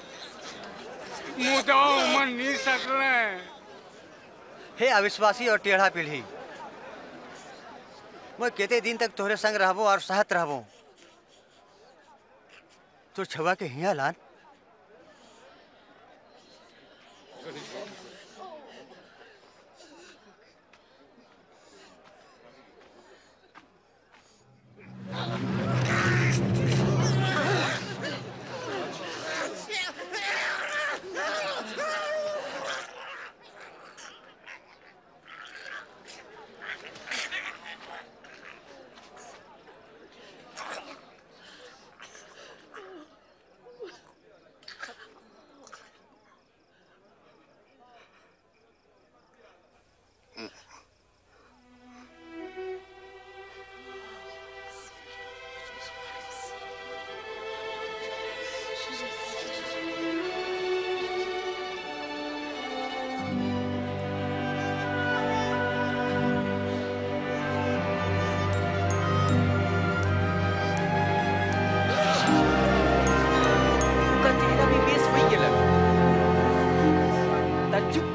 मुदाओ मन नहीं सकले। हे अविश्वासी और टेढ़ा पीढ़ी, मैं केते दिन तक तोहरे संग रहबो और सहत रहबो। तो छुआ के हिया लान।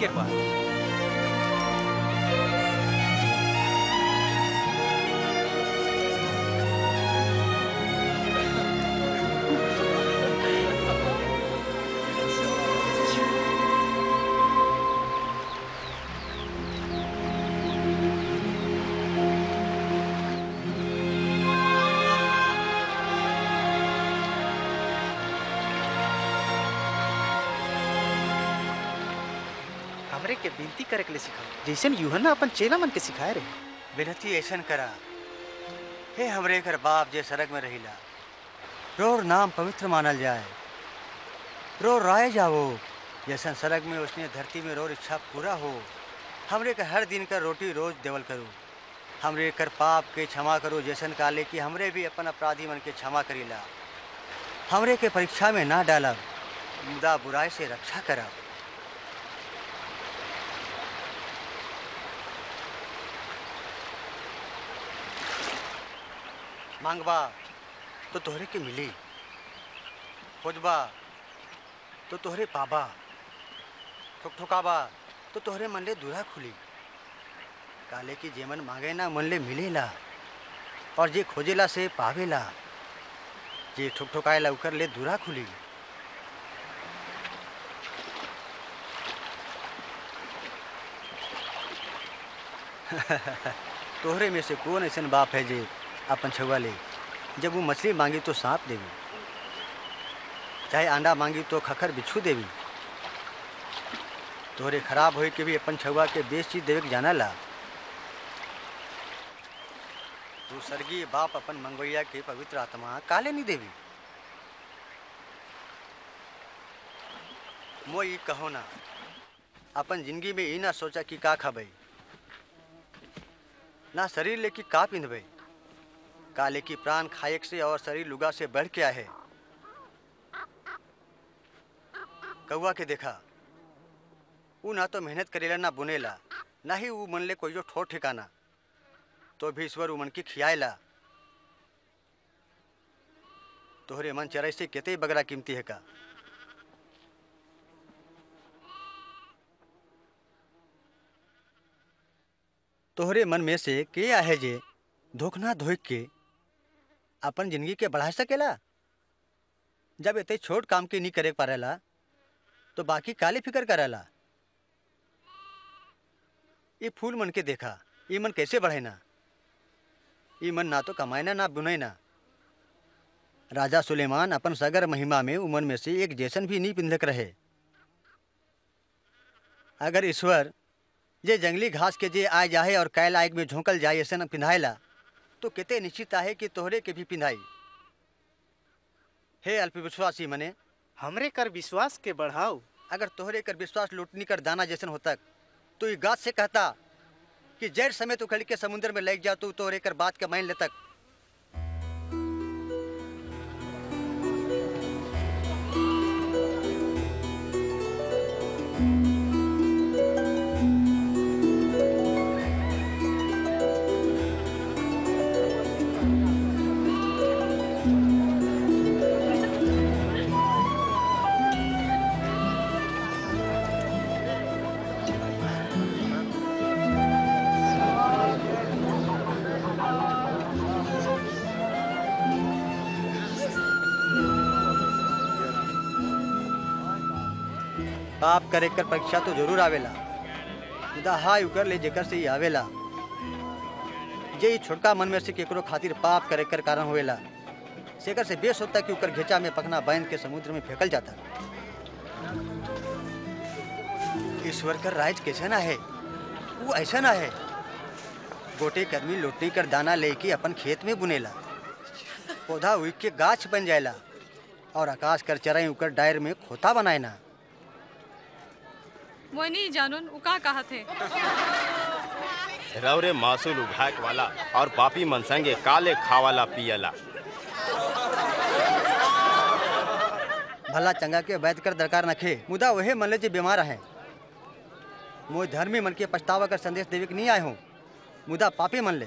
के बाद। हमरे के विनती करे के लिए सिखा जैसन यूहन्ना अपन चेला मन के सिखाए रहे। विनती ऐसन करा, हे हमरे कर बाप जे सरग में रहिला, रोर नाम पवित्र मानल जाए, रोर राय जाओ जैसन सरग में उसने धरती में रोर इच्छा पूरा हो। हमरे का हर दिन का रोटी रोज देवल करो, हमरे कर पाप के क्षमा करो जैसन काले कि हमरे भी अपन अपराधी मन के क्षमा करीला। हमरे के परीक्षा में ना डालब, मुदा बुराई से रक्षा करा। मांगबा तो तोहरे के मिली, खोजबा तो तोहरे पाबा, ठुकठुकाबा तो तोहरे मन ले दूरा खुली। काले की जे मन मांगे ना मन ले मिलेला, और जे खोजेला से पावेला, जे ठुकठुकाएला उकर ले दूरा खुली। तोहरे में से कौन ऐसा बाप है जे अपन छुआ ले, जब वो मछली मांगी तो सांप देवी, चाहे अंडा मांगी तो खखर बिच्छू देवी। तोहरे खराब होए के भी अपन छुआ के बेस चीज देवे के जाना ला। तू स्वर्गीय बाप अपन मंगवैया के पवित्र आत्मा काले नहीं देवी। मो ये कहो ना, अपन जिंदगी में ये ना सोचा कि का खाबे, ना शरीर ले कि का पिंधबे। काले की प्राण खायक से और शरीर लुगा से बढ़ के है। कौआ के देखा, वो ना तो मेहनत करेला ना बुनेला, ना ही वो मन ले कोई जो ठोर ठिकाना, तो भी ईश्वर मन की खियाएला। तोहरे मन चराई से केते बगरा कीमती है का। तोहरे मन में से के आहे जे धोखना धोख के अपन जिंदगी के बढ़ा सकेला। जब इतने छोट काम के नहीं करे पारेला तो बाकी काले फिकर करेला। ये फूल मन के देखा, ये मन कैसे बढ़े ना, ये मन ना तो कमाए ना बुने ना। राजा सुलेमान अपन सगर महिमा में उमन में से एक जैसन भी नहीं पिंधक रहे। अगर ईश्वर जे जंगली घास के जे आए जाए और कैल आग में झोंकल जाए ऐसे न पिंधाएला, तो केते निश्चित आहे कि तोहरे के भी पिंधाई। हे अल्पविश्वासी मने, हमरे कर विश्वास के बढ़ाओ। अगर तोहरे कर विश्वास लुटनी कर दाना जैसन होता तो ये गाछ से कहता कि जैर समय तो खड़ी के समुद्र में लग जा, तो तोहरे कर बात के मान ले तक। पाप करे कर परीक्षा तो जरूर आवेला, खुदा हाय उकर ले जेकर से ही आवेला। जे छोटका मन में से केकरो खातिर पाप करे कर कारण होवेला, सेकर से बेस होता कि उकर घेचा में पखना बांध के समुद्र में फेंकल जाता। ईश्वर कर राज कैसे ना है, वो ऐसा ना है। गोटे कर्मी लोटनी कर दाना लेके अपन खेत में बुनेला, पौधा उग के गाछ बन जाएला, और आकाश कर चराई उकर डायर में खोता बनाए ना। वो नहीं जानून उका कहा थे। रवरे मासूल उघाक वाला और पापी मन संगे काले खावाला पियला। भला चंगा के वैद्य कर दरकार नखे, मुदा वहे मन ले जे बीमार है। मोय धर्मी मन के पछतावा कर संदेश देवे के नहीं आए हूँ, मुदा पापी मन ले।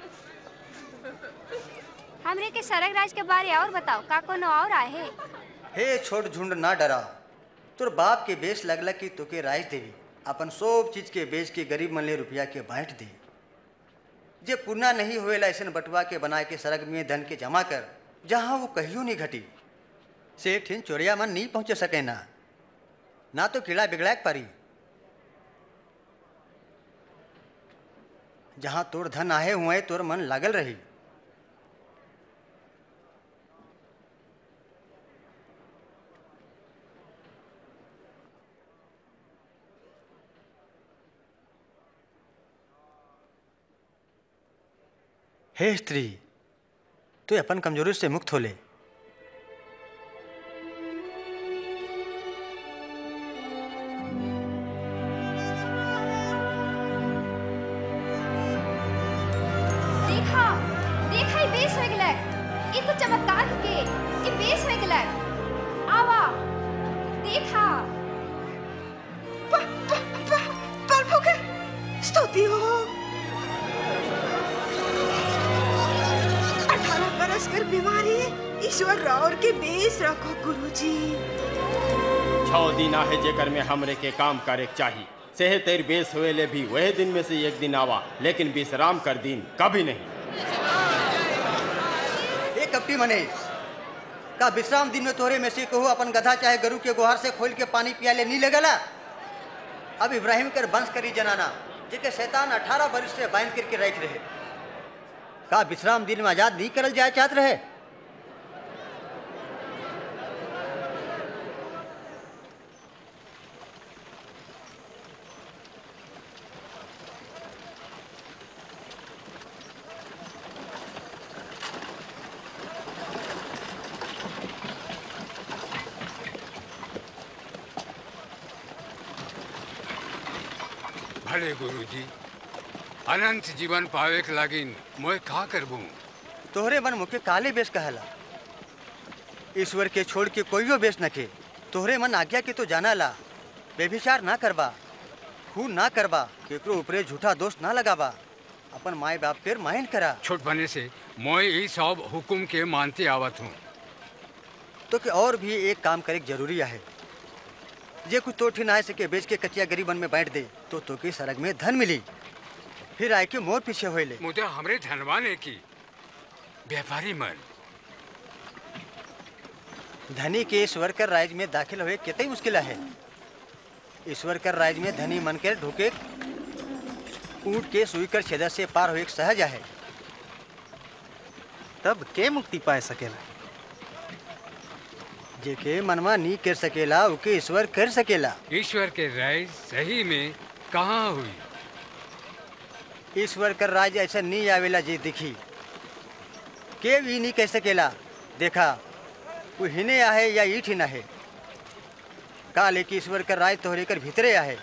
हमरे के सरग राज के बारे और बताओ, का कोनो और आए है? हे छोट झुंड ना डरा, तोर बाप के बेच लगला कि तोके राइज देवी अपन सब चीज के बेच के गरीब मन ले रुपया के बांट दे। जे पुना नहीं होएला ऐसे बटुआ के बना के सरग में धन के जमा कर, जहाँ वो कहियो नहीं घटी से ठिन चोरिया मन नहीं पहुँच सके ना तो कीड़ा बिगड़ा पारी। जहाँ तोर धन आहे हुए तोर मन लागल रही। हे स्त्री, तू अपन कमजोरी से मुक्त हो ले। देखा देखा ई बेस हो गेलै, ई तो चमत्कार के ई बेस हो गेलै। आवा देखा प्रभु के स्तुति हो। 18 बरस कर बीमारी ईश्वर राउर के बेस रखो गुरुजी। 6 दिन आहे जेकर में हमरे के काम करे चाहिए। सेह तेर बेस हुए ले भी वह दिन में से एक दिन आवा, लेकिन विश्राम कर दिन कभी नहीं। एक कपटी मने का विश्राम दिन में तोरे में से कहू अपन गधा चाहे गरु के गुहार से खोल के पानी पिया ले नहीं लगला। अब इब्राहिम कर वंश करी जनाना जेके शैतान 18 वर्ष से बांध करके रख रहे, का विश्राम दिन में आजाद नहीं करल जाए चाहत रहे। भले गुरुजी, अनंत जीवन पावे के लागिन मोय का करबू। तोहरे मन मुके काले बेस कहला। ईश्वर के छोड़ के कोईयो बेस न के। तोहरे मन आज्ञा के तो जाना ला, बेभिचार ना करबा, खून ना करबा, केकरो ऊपरे झूठा दोष ना लगाबा, अपन माए बाप के मायन करा। छोट बने से मोय ई सब हुकुम के मानते आवत हूँ। तो के और भी एक काम करे जरूरी है। जे कुछ तो ठिन आए सके बेच के कचिया गरीबन में बैठ दे तो के सरग में धन मिली, फिर आए के मोर पीछे होए ले। मुझे हमरे धनवाने की व्यापारी मन धनी के ईश्वर कर राज में दाखिल हुए कितनी मुश्किल है। ईश्वर कर राज में धनी मन के ढुके ऊँट के सुई कर छेदा से पार हुए सहज है। तब के मुक्ति पाए सकेला। जेके मनवा नहीं कर सकेला उके ईश्वर कर सकेला। ईश्वर के राज सही में कहाँ हुई। ईश्वर कर राज ऐसा नहीं आवेला जे दिखी के भी नहीं कह सकेला। देखा वो हिने आहे या ईठ हिना है का, लेकिन ईश्वर कर राज तोहरे कर भीतरे आहे।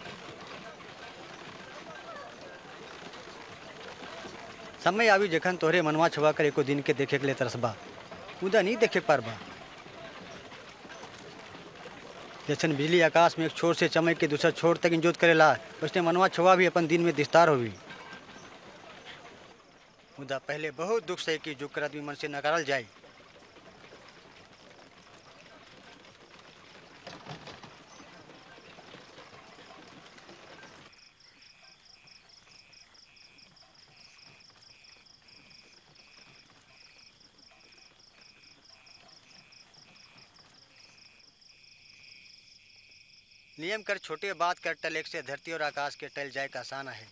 समय आवी जखन तोहरे मनवा छुआ कर एको दिन के देखे के ले तरसबा, उदा नहीं देखे पारबा। जैसन बिजली आकाश में एक छोर से चमक के दूसरा छोर तक इंजोत करेला, उसने मनवा छुआ भी अपन दिन में विस्तार होवी। मुदा पहले बहुत दुख सही कि जो कर आदमी मन से नकारल जाए। नियम कर छोटे बात कर टलेक से धरती और आकाश के टल जाए का आसान है।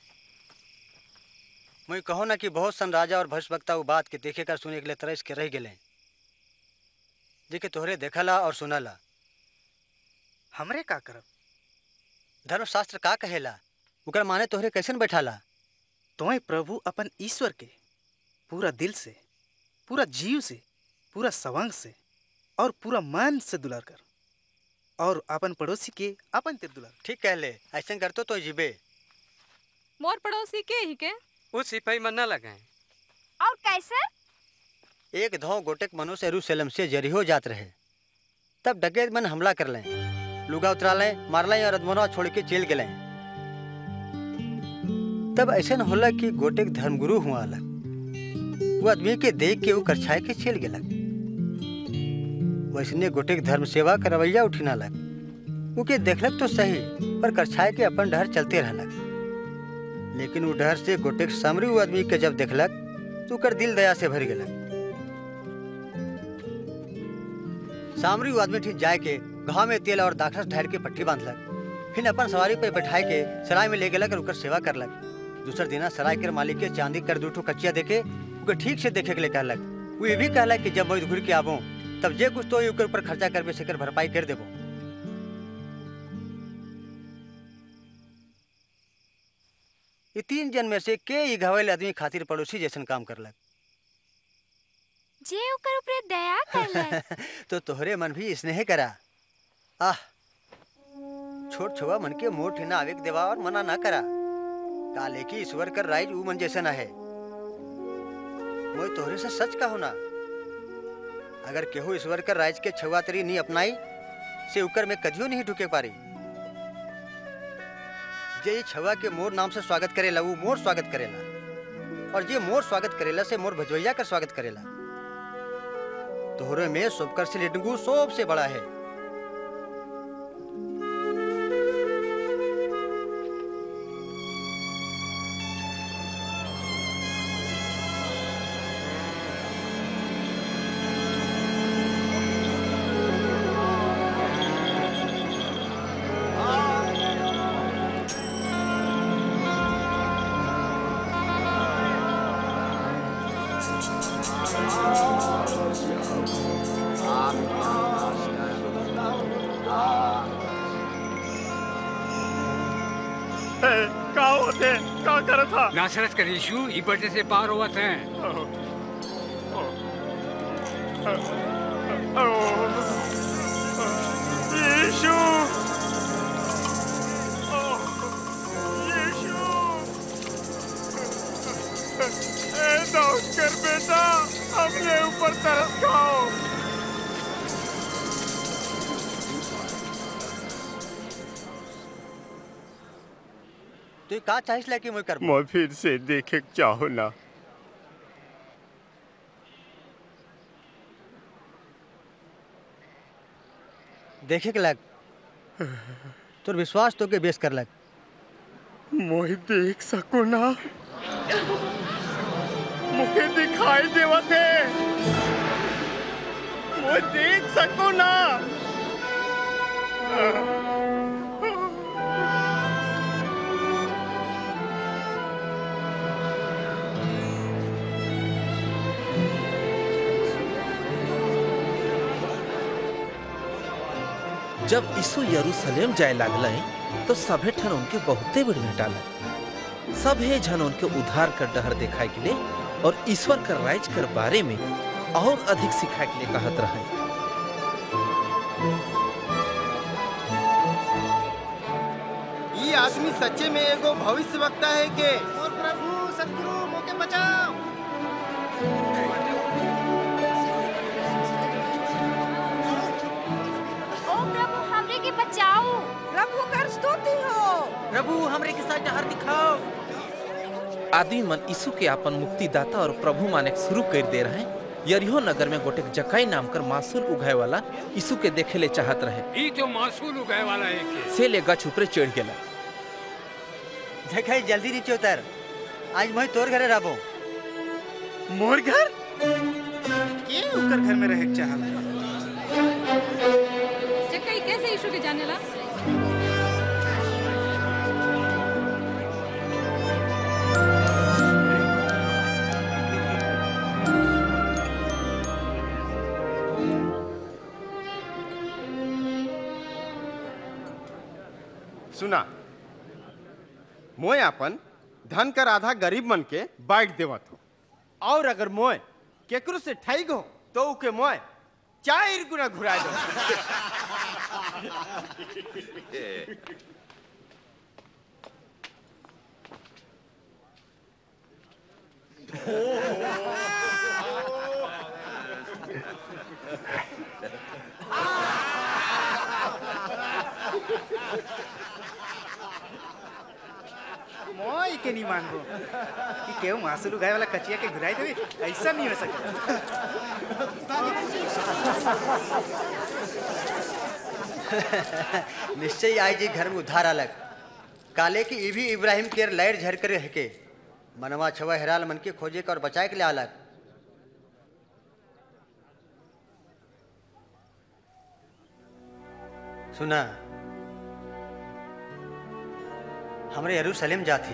मुझे कहो ना कि बहुत सन राजा और भविष्यवक्ता वो बात के देखे कर सुने के लिए तरस के रह गए, जेके तोहरे देखला और सुनला। हमरे का करब। धर्मशास्त्र का कहेला उकर माने तोहरे कैसन बैठाला। तुम्हें प्रभु अपन ईश्वर के पूरा दिल से, पूरा जीव से, पूरा सवंग से और पूरा मन से दुलार कर, और अपन पड़ोसी के अपन तिर दुलार। ठीक कह ले, ऐसा करतो तो जीबे। मोर पड़ोसी के ही के वो सिपाही मन न लगाए। और कैसे? एक धौ गोटेक मनुष्य यरूशलेम से जरीहो जात रहे, तब डकैत मन हमला कर लें, लुगा उतरा लें, मार लें और अदमोनवा छोड़ के चल गए। तब ऐसा न होला कि गोटेक धर्मगुरु हुआ अलग, वो आदमी के देख के वो करछाए के चल गए। वैसने गोटेक धर्म सेवा का रवैया उठिना लग। उके देखलक तो सही, पर करछाए के अपन डहर चलते रहलक। लेकिन वो डहर से गोटेक समरू आदमी के जब देखलक तो कर दिल दया से भर गेलक। सामरी आदमी ठीक जाए के घाव में तेल और दाखरस ढार के पट्टी बांधलक, फिर अपन सवारी पे बैठाए के सराय में ले गेलक और उकर सेवा करलक। दूसर दिना सराय के मालिक के चांदी कर दूठो कच्चिया देके उके ठीक से देखे के लिए कहलक। वो ये भी कहलक कि जब मैं घूर के आबो तब जे कुछ तो उकर ऊपर खर्चा करके सेकर भरपाई कर देबो। ये 3 जन में से के ई घायल आदमी खातिर पड़ोसी जैसन काम करलक। जे ओकर ऊपर दया करलक। तो तोहरे मन भी स्नेह करा। आह, छोट छुआ मन के मोह ठिना आवेक देवा और मना ना करा। काले की ईश्वर कर राइज ऊ मन जैसा ना है। मोय तोहरे से सच का होना, अगर केहू ईश्वर कर राइज के छुआ तेरी नहीं अपनाई से उकर में कदियो नहीं ढुके पारी। जे छुआ के मोर नाम से स्वागत करेला वो मोर स्वागत करेला, और जे मोर स्वागत करेला से मोर भजवैया कर स्वागत करेला। तोहरे में सबकर से लिटंगू सबसे बड़ा है। नासरत कर यीशु ई बटे से पार होवत हैं। यीशु, यीशु, ए दाऊद कर बेटा, अपने ऊपर तरस खाओ। तो का चाहिए ला कि मैं कर मैं फिर से देखे चाहो ना। देखे के लग तो विश्वास तो के बेस कर लग। मोहि देख सको ना, मुझे दिखाई देवा थे, मोहि देख सको ना। जब यीशु यरूशलेम जाए लागल तो सभे ठन उनके बहुते बड़ भेटाल। सभे झन उनके उद्धार कर डहर दिखाए के लिए और ईश्वर कर राज कर बारे में और अधिक सिखाए के लिए कहत रहे। ये आदमी सच्चे में एगो भविष्यवक्ता है के? और प्रभु सतगुरु मोके बचाओ। के बचाओ। प्रभु कर स्तुति हो। प्रभु हमरे के साथ डहर दिखाओ। आदमी मन यीशु के अपन मुक्तिदाता और प्रभु माने शुरू कर दे रहे। यरीहो नगर में गोटेक जकाई नाम कर मासूल उगाए वाला यीशु के देखे ले चाहत रहे। ई तो मासूल उगाए वाला है के से ले गछ ऊपर चढ़ गेला। जकाई जल्दी नीचे उतर, आज मैं तोर घरे रहबो। मोर घर के ओकर घर में रहे चाहला। जकाई कैसे यीशु के जाने ला? सुना, मोय अपन धन कर आधा गरीब मन के बांट देवत हो, और अगर मोय केकरो से ठग हो तो उके मोय 4 गुना घुरा दो। मोय के के नहीं मानबो कि केहू मासूल उगाए वाला कचिया के घुराई देवे, ऐसा नहीं हो सकता। निश्चय आई जी घर में उधार अलग काले की इभी इब्राहिम केर लैर झर कर के मनवा छवा हेराल मन के खोजे का और बचाए के लिए अलग। सुना हमरे यरूशलेम जाती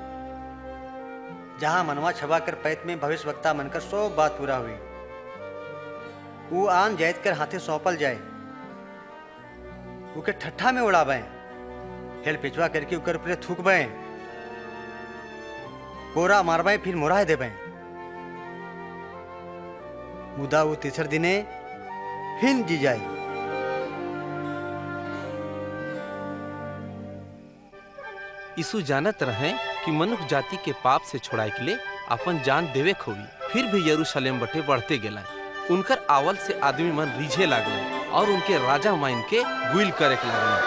जहां मनवा छवा कर पैत में भविष्य वक्ता मनकर सब बात पूरा हुई। वो आन जैत कर हाथे सौंपल जाए, उके ठट्ठा में उड़ाबे, हेल पिछवा करके उकर ऊपर थूकबे, कोरा मारबे, फिर मोराए देबे। मुदा वो तीसर दिने फिर जी जाए। यीशु जानत रहे कि मनुष्य जाति के पाप से छुड़ाए के लिए अपन जान देवे खोवी, फिर भी यरूशलेम बटे बढ़ते गेला। उनकर आवल से आदमी मन रिझे लागले और उनके राजा माइन के गुइल करे के लागले।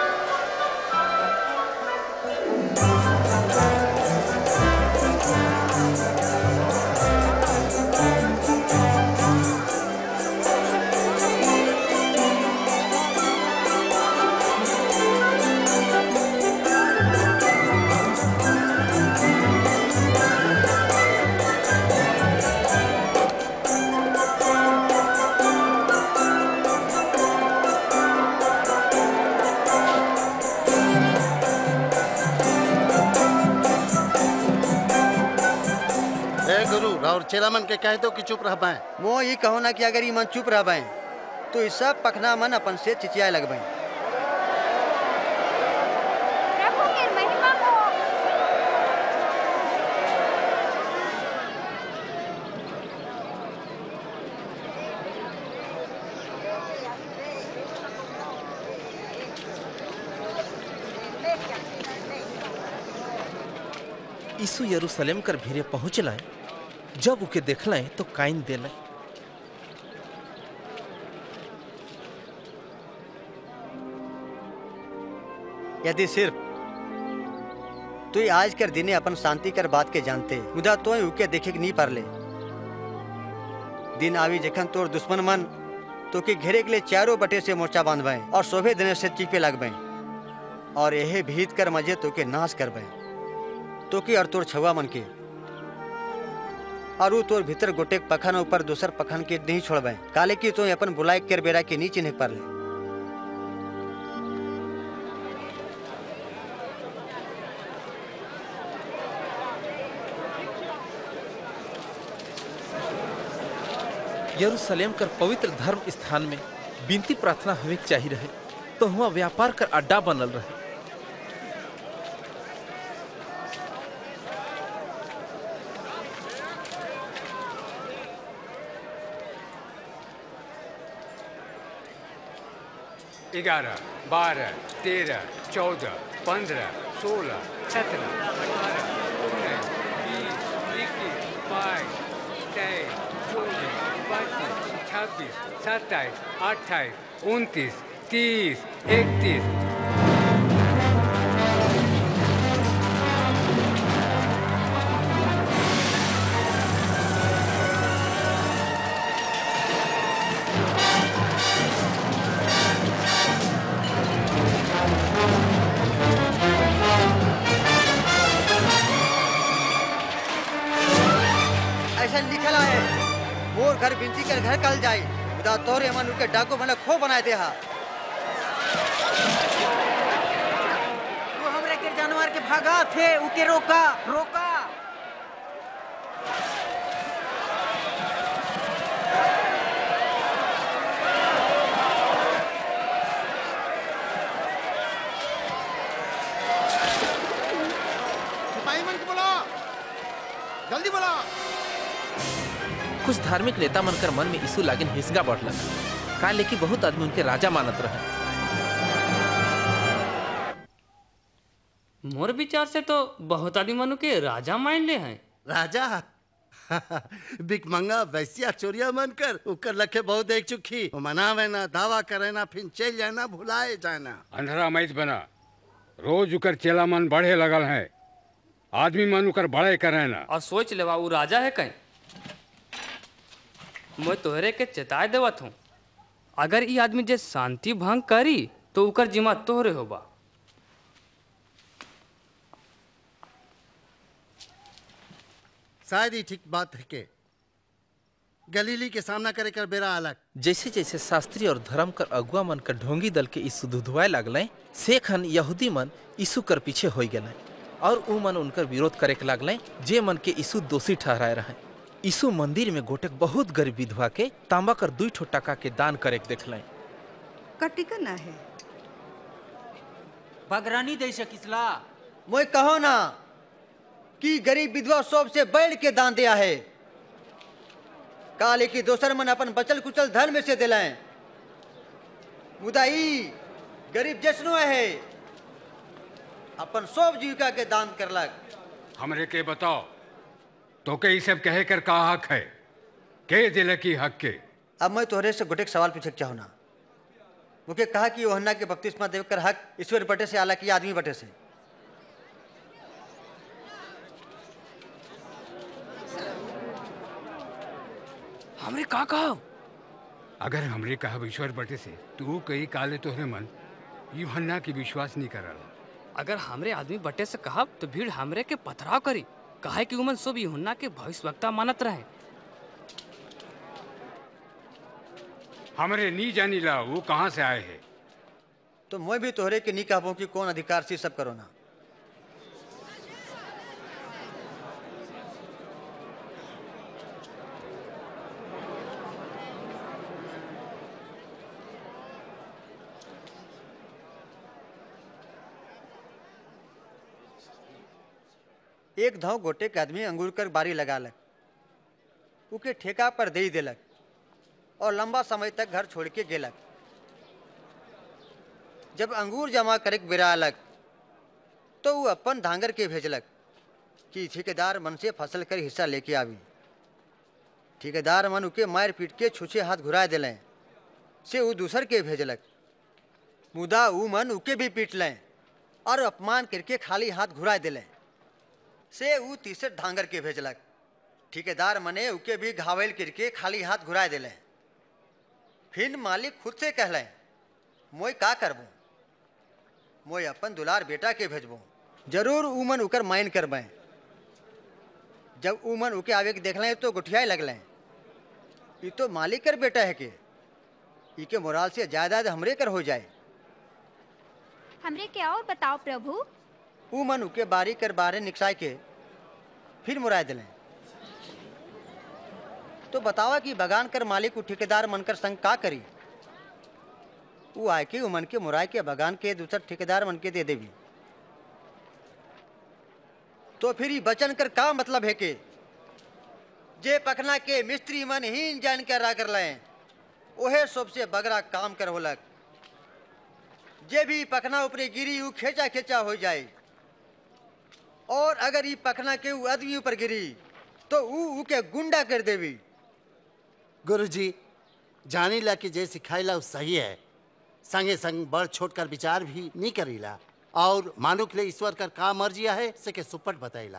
और चेला मन के कहे तो कि चुप रह पाए। वो ये कहो ना कि अगर ये मन चुप रह पाए तो इस सब पखना मन अपन से चिचियाए लग पाए। प्रभु के महिमा हो। यीशु यरूशलेम कर भीरे पहुंचला। जब उके देखला तो काइन देला। यदि सिर्फ तू आज कर दिने अपन शांति कर बात के जानते मुदा तो उके देखे नहीं पारले। दिन आवी जखन तोर दुश्मन मन तो के घेरे के लिए चारों बटे से मोर्चा बांधबे और शोभे दिन से चिपे लगबे और यह भीत कर मजे तो के नाश करबे तो के और तोर छवा मन के और वो तोर भीतर गोटेक पखन ऊपर दूसर पखन के नहीं छोड़बे काले की तो अपन बुलाए कर बेरा के नीचे नहीं पारले। यरूशलेम कर पवित्र धर्म स्थान में विनती प्रार्थना हमें चाहिए रहे तो हुआ व्यापार कर अड्डा बनल रहे। ग्यारह, 12, 13, 14, 15, 16, 17, 18, 19, 20, 21, 22, 23, 24, 25, 26, 27, 28, 29, 30, 31। लिखल है मोर घर बिनती कर घर कल जाए उदा तोरे मन के डाको मन खो बनाए दे हा। वो हमरे के जानवर के भागा थे उके रोका रोका। सिपाही मन को बुला, जल्दी बुला। कुछ धार्मिक नेता मनकर मन में यीशु लागिन हिस्सा बढ़ला का लेकिन बहुत आदमी उनके राजा मानत रहे। मोर विचार से तो बहुत आदमी मनु के राजा मान ले हैं। राजा भिकमंगा वैसिया चोरिया मन कर उकर लखे बहुत देख चुकी मनावे ना दावा करे ना फिर चल जाना भुलाए जाना। अंधरा मैच बना रोज उकर चेला मन बढ़े लगल है। आदमी मन कर बड़े करे ना। और सोच लेवा वो राजा है कहीं। मैं तोहरे के चेताए देवत हूँ, अगर ये आदमी जे शांति भंग करी तो उकर जिम्मा तोहरे होबा। शायद ही ठीक बात है के गलीली के सामना करे कर बेरा अलग। जैसे जैसे शास्त्री और धर्म कर अगुआ मन कर ढोंगी दल के यीशु दुधवाए लगल से खन यहूदी मन यीशु कर पीछे हो गए और उ मन उनकर विरोध करे के लगल जे मन के यीशु दोषी ठहराए रहे। यीशु मंदिर में गोटेक बहुत गरीब विधवा के तांबा कर 2 टका के दान करे के देखल। कटिका ना है बगरानी दे सकिसला। मोय कहो ना कि गरीब विधवा सबसे बढ़ के दान दिया है। काले की दोसर मन अपन बचल कुचल धन में से दिलाएं। मुदाई गरीब जश्नो है अपन सब जीविका के दान करलक। हमरे के बताओ तो के सब कहे कर का हक है के दिले की हक के। अब मैं तोहरे से गोटेक सवाल पूछे चाहूँ ना। मुझे कहा कि यूहन्ना के बपतिस्मा देव कर हक ईश्वर बटे से आला की आदमी बटे से। हमरे का कहो अगर हमरे कहा ईश्वर बटे से तू कई काले तोहरे मन यूहन्ना की विश्वास नहीं करला। अगर हमरे आदमी बटे से कहब तो भीड़ हमरे के पथराव करी, काहे कि उमन सब यूहन्ना के भविष्यवक्ता मानत रहे। हमरे नी जानी ला वो कहाँ से आए हैं। तो मैं भी तोहरे के नहीं कहबो कि कौन अधिकार से सब करो ना। एक धाव गोटे के आदमी अंगूर कर बारी लगा लग, उके ठेका पर दे देलक और लंबा समय तक घर छोड़ के गेलक। जब अंगूर जमा करे बेरा अलग तो वो अपन धांगर के भेजलक कि ठेकेदार मन से फसल कर हिस्सा लेके आवी। ठेकेदार मन उके मार पीट के छुछे हाथ घुरा दिलें से वो दूसर के भेजलक। मुदा ऊ मन उके भी पीट लें और अपमान करके खाली हाथ घुरा दिलें से ऊ तीसर धांगर के भेजलक। ठेकेदार मने उके भी घावेल करके खाली हाथ घुरा दिलें। फिर मालिक खुद से कहलें मोय का करबू, मोय अपन दुलार बेटा के भेजबू, जरूर उमन उकर माइन करबें। जब उमन उके आवे के देखलें तो गुठियाए लगलें, ये तो मालिक कर बेटा है के इके मोराल से जायदाद हमरे कर हो जाए। हमरे के और बताओ प्रभु। उमन उके बारी कर बारे निकसाय के फिर मुराय दिलें। तो बतावा कि बगान कर मालिक ठेकेदार मनकर संग का करी। वो आए के उमन के मुराय के बगान के दूसर ठेकेदार मन के दे देवी। तो फिर ही बचन कर का मतलब है के जे पखना के मिस्त्री मन ही जान कर रा कर लें ओहे सबसे बगरा काम कर होलक। जे भी पखना ऊपरे गिरी ऊ खेचा खेचा हो जाए और अगर ये पखना के ऊ आदमी ऊपर गिरी तो ऊ के गुंडा कर देवी। गुरुजी जानी ला कि जे सिखाइला उ सही है, संगे संग बड़ छोट कर विचार भी नहीं करीला और मानुक ले ईश्वर कर का मर्जिया है से के सुपट बताइला।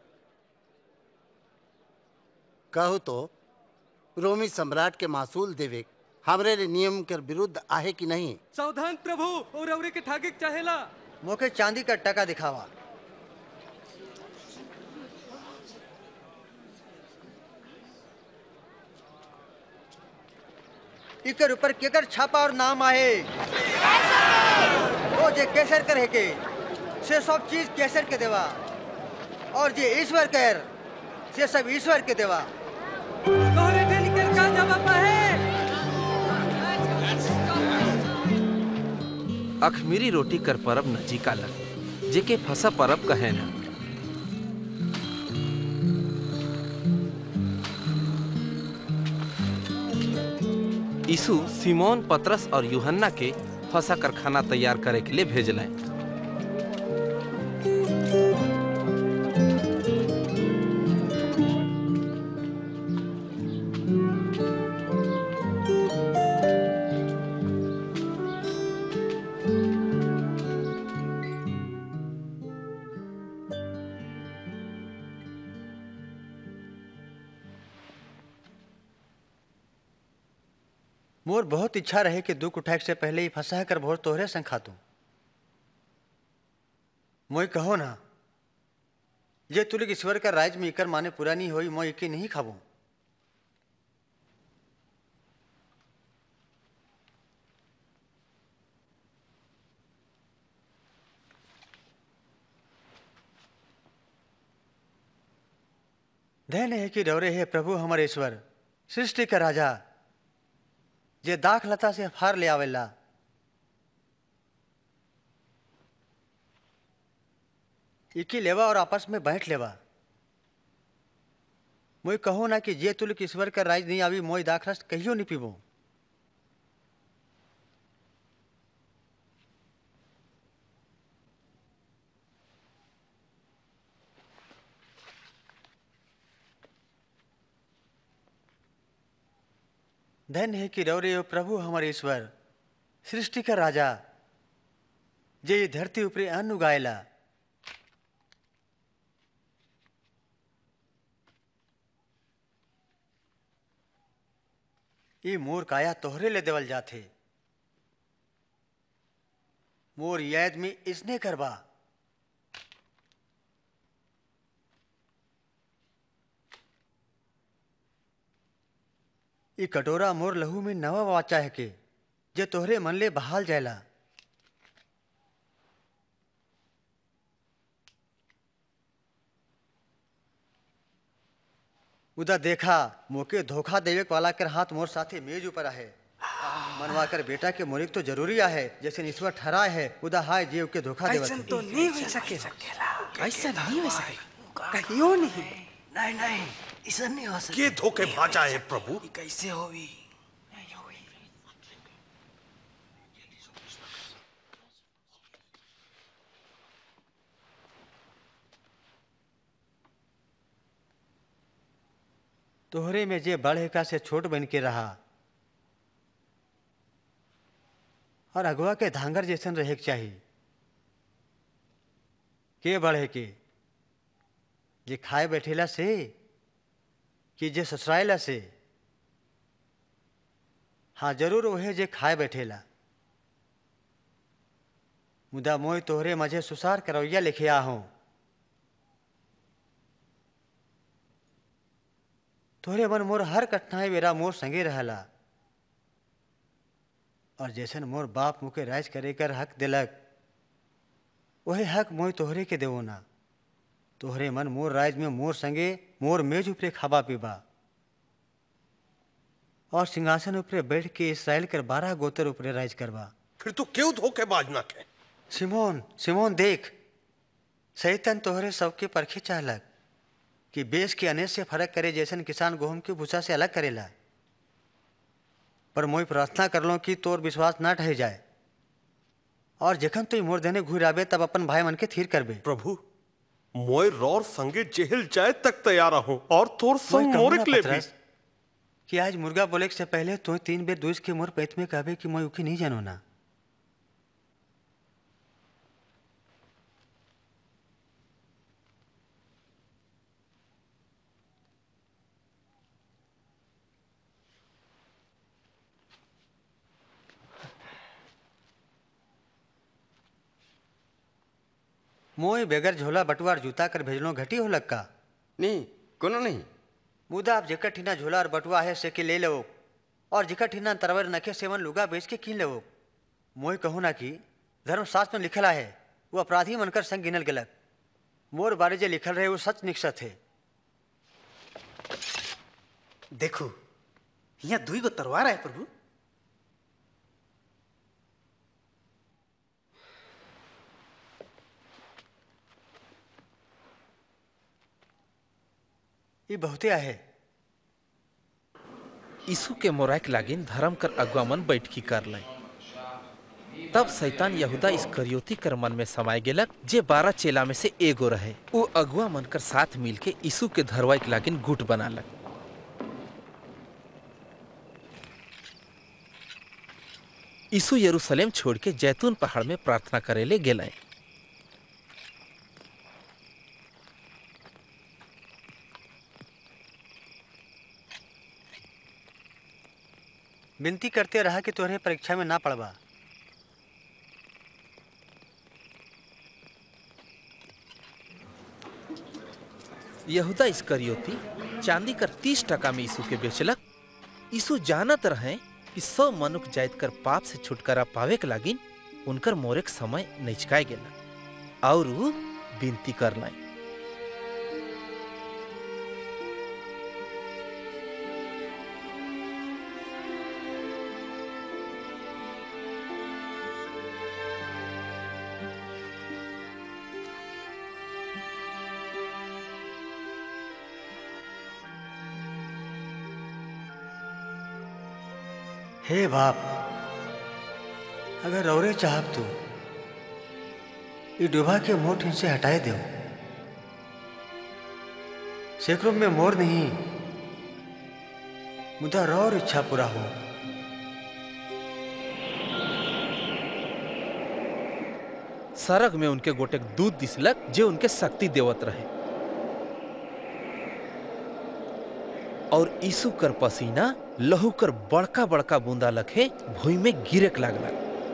कहू तो रोमी सम्राट के मासूल देवे हमरे ले नियम के विरुद्ध आहे कि नहीं। सावधान प्रभु और औरे के ठागे चाहेला। मोके चांदी का टका दिखावा। इकर ऊपर केकर छापा और नाम आहे वो जे केसर कर है के से सब चीज केसर के देवा और जे ईश्वर कर से सब ईश्वर के देवा। तोहरे के निकल का जवाब है। अखमीरी रोटी कर परब नजीका लग जेके फसा परब कहे ना। यीशु सिमोन पतरस और यूहन्ना के फसा कर खाना तैयार करे के लिए भेजलें। मोर बहुत इच्छा रहे कि दुख उठाए से पहले ही फंसा कर भोर तोहरे संग खातू। मोई कहो ना, जे तुलिक ईश्वर का राज में इकर माने पुरानी होई मोई इके नहीं खाबू। धन्य है कि डरे है प्रभु हमारे ईश्वर, सृष्टि का राजा, जे दाख लता से फार ले आवेला। इकी लेवा और आपस में बैठ लेवा। मोई कहो ना कि जे तुलिक ईश्वर का राज नहीं आवी मोई दाख रस कहियो नहीं पीबो। धन्य है कि रौरे हो प्रभु हमारे ईश्वर, सृष्टि का राजा, जे ये धरती ऊपरे अन्न उगाएला। ये मोर काया तोहरे ले देवल जाथे। मोर याद में इसने करबा। ये कटोरा मोर लहू में नवा वाचा है के जे तोहरे मन ले बहाल जायला। उदा देखा मोके धोखा देवे वाला कर हाथ मोर साथे मेज ऊपर है। मनवा कर बेटा के मोरिक तो जरूरी है, जैसे ईश्वर ठहराए है उदा हाय जीव के धोखा देवे। ऐसा तो नहीं हो सकेला। ऐसा नहीं हो सकेला। कहियो नहीं। नहीं नहीं, ऐसा नहीं हो सके। ये धोखे भाजा है प्रभु। कैसे होवी? तोहरे में जे बड़े का से छोट बन के रहा और अगवा के धांगर जैसन रहे के चाहिए। के बढ़े के जे खाए बैठेला से कि जे ससुराइला से? हाँ जरूर वहे जे खाए बैठेला। मुदा मोय तोहरे मझे सुसार करवैया लिखे आहूं। तोहरे मन मोर हर कठिनाई बेरा मोर संगे रहला और जैसन मोर बाप मुके राज करे कर हक दिलक वही हक मोय तोहरे के देवो ना। तोहरे मन मोर राज में मोर संगे मोर मेज ऊपरे खाबा पीबा और सिंहासन ऊपरे बैठ के इसराइल कर 12 गोत्र ऊपरे राज करबा। फिर तू क्यों धोखेबाज ना के? सिमोन सिमोन देख, शैतान तोहरे सबके परखे चाहलक कि बेस के अनेज से फर्क करे जैसन किसान गेहूं के भूसा से अलग करेला। पर मोई प्रार्थना कर लो कि तोर विश्वास ना ठह जाए और जखन तू मोर देने घूर आबे तब अपन भाई मन के थीर करबे। प्रभु मोय रौर संगे जेल जाए तक तैयार हूँ और तोर संग मोरिक ले भी। कि आज मुर्गा बोले से पहले तो 3 बेर दूस के मोर पेट में कहबे कि मैं उकी नहीं जानो ना। मोय बेगर झोला बटुआर जूता कर भेजलो घटी हो लक्का? नहीं कोनो नहीं। मुदा आप जेकर ठीना झोला और बटुआ है से के ले लो और जेकर ठीना तरवर नखे सेवन लुगा बेच के कीन लो। मोय कहूँ ना कि धर्मशास्त्र में लिखला है वो अपराधी मनकर संग गिनल गलक। मोर बारे जे लिखल रहे वो सच निश्चित है। देखो यहाँ 2 गो तलवार है प्रभु। ये बहुते आहे। यीशु के मोराइक लागिन धर्म कर अगुआमन बैठकी कर ले। तब शैतान यहूदा इस्करियोती कर मन में समाय गेलक जे 12 चेला में से एगो रहे। वो अगुआ मन कर साथ मिल के यीशु के धरवाइक लागिन गुट बनालक। यीशु यरूशलेम छोड़ के जैतून पहाड़ में प्रार्थना करे ले गेले। विनती करते रहा कि तोहरे परीक्षा में ना पड़बा। यहूदा इस्करियोती चांदी कर 30 टका में यीशु के बेचलक। यीशु जानत रहे कि 100 मनुख जायत कर पाप से छुटकारा पावे के लागिन उनकर मोरे के समय नचकाए गेला और वो विनती कर लाई। हे बाप, अगर औरे चाहब तो ये डूबा के मोट इनसे हटाए दो। सैकड़ों में मोर नहीं, मुदा और इच्छा पूरा हो। सरग में उनके गोटेक दूध दिसलक जे उनके शक्ति देवत रहे और यीशु कर पसीना लहू कर बड़का बड़का बूंदा लखे भूमि में गिरक लागला।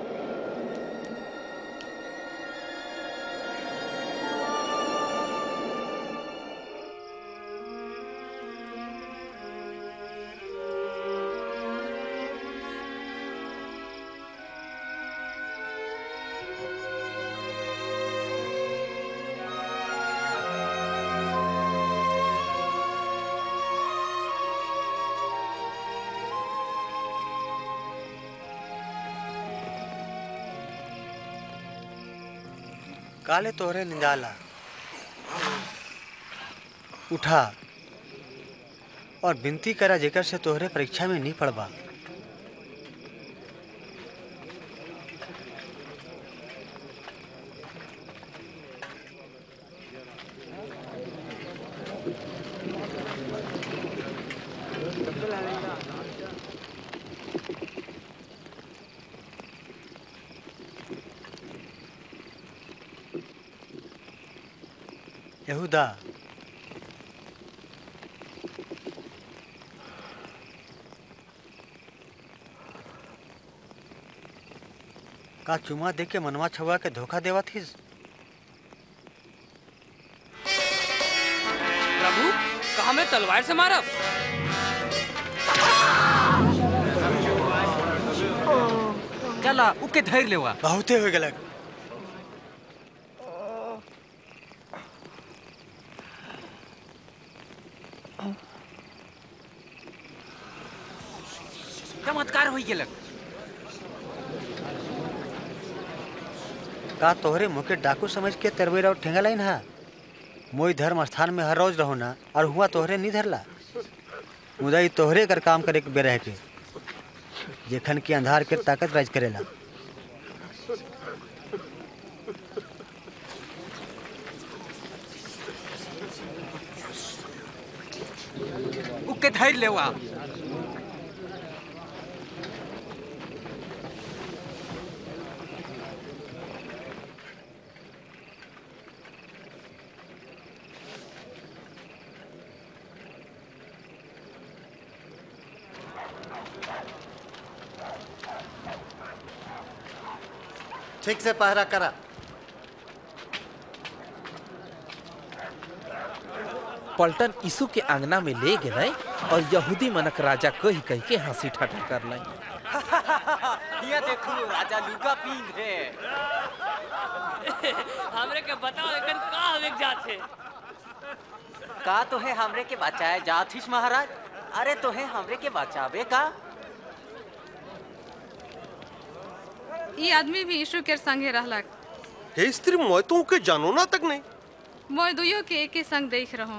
काले तोहरे निंदाला उठा और विनती करा जेकर से तोहरे परीक्षा में नहीं पड़बा। यहूदा, का चुमा दे के मनवा छुआ के धोखा देवा थीस? प्रभु, कहा मैं तलवार से मारब? चला उके धैर्य लेवा। बहुते हो गलक। चमत्कार हो गेलक। का तोहरे मुके डाकू समझ के तरवेरा और ठेंगा लाइन हा? मोई धर्म स्थान में हर रोज रहो ना और हुआ तोहरे नहीं धरला। मुदा ही तोहरे कर काम करे के बेरह के जेखन की अंधार के ताकत राज करेला। उके धैर्य लेवा। ठीक से पहरा करा। पलटन यीशु के आंगना में ले गए और यहूदी मनक राजा कही कही के हंसी ठाठा कर लाई। ये देखो राजा लुगा पीन है। हमरे के बताओ एकन का हवे जात है? का तो है हमरे के बचाए जाथिस महाराज? अरे तो है हमरे के बचावे का? ये आदमी भी यीशु के संगे रहलक। हे स्त्री, मैं तो के जानो ना तक नहीं। मैं दुइयों के एक ही संग देख रहा।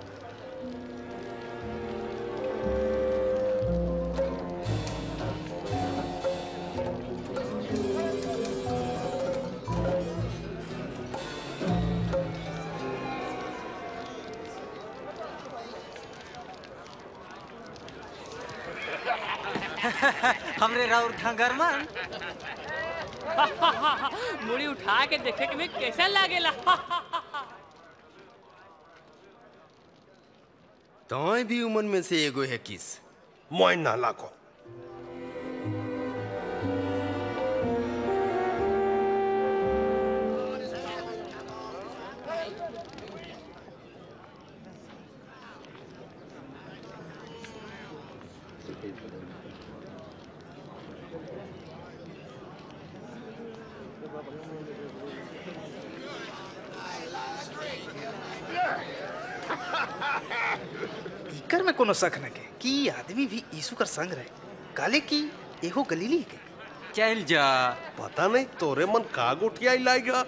हमरे राउर खंगर मन मुड़ी उठा के देखे कि मैं कैसा लागेला। तोय भी उमन में से एगो है किस? मैं ना लागो। इकर में कोनो शक न के कि ई आदमी भी यीशु कर संग रहे काले की एहो गलीली के। चल जा, पता नहीं तोरे मन का गुठिया लाएगा।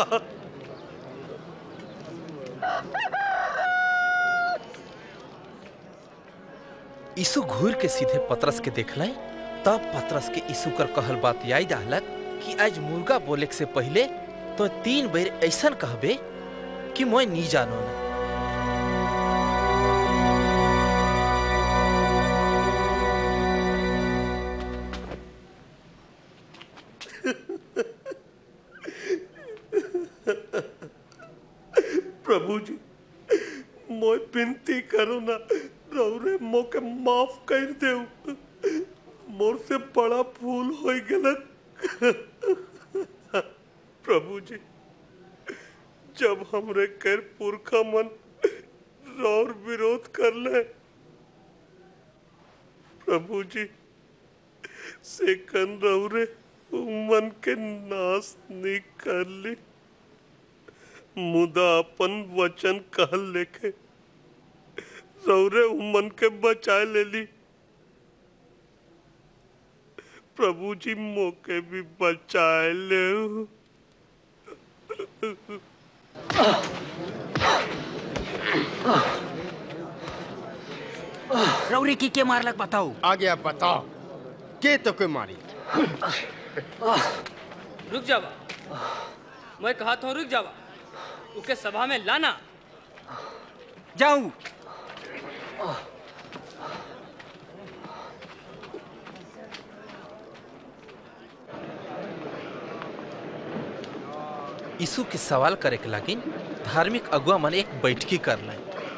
यीशु घूर के सीधे पतरस के देख लाए, तब पतरस के यीशु कर कहल बात याद आलक कि आज मुर्गा बोले से पहले तो 3 बेर ऐसन कहबे कि मैं नहीं जानो ना। प्रभु जी, मैं विनती करो ना, रौरे मोके माफ कर दे। मोर से बड़ा भूल हो गलत। प्रभु जी, जब हमरे कर पुरखा मन रौर विरोध कर ले, प्रभु जी सेकंड रौरे मन के नाश नहीं कर ली, मुदा अपन वचन कहल लेके रौरे मन के बचाए ले ली। प्रभु जी मोके भी बचाए ले। रौरी की मारलक बताओ। आगे आप बताओ, के तो के मारी? रुक जावा, मैं कहा था रुक जावा, उके सभा में लाना। जाऊं। यीशु के सवाल करे के लागिन धार्मिक अगुआ मन एक बैठकी कर लें।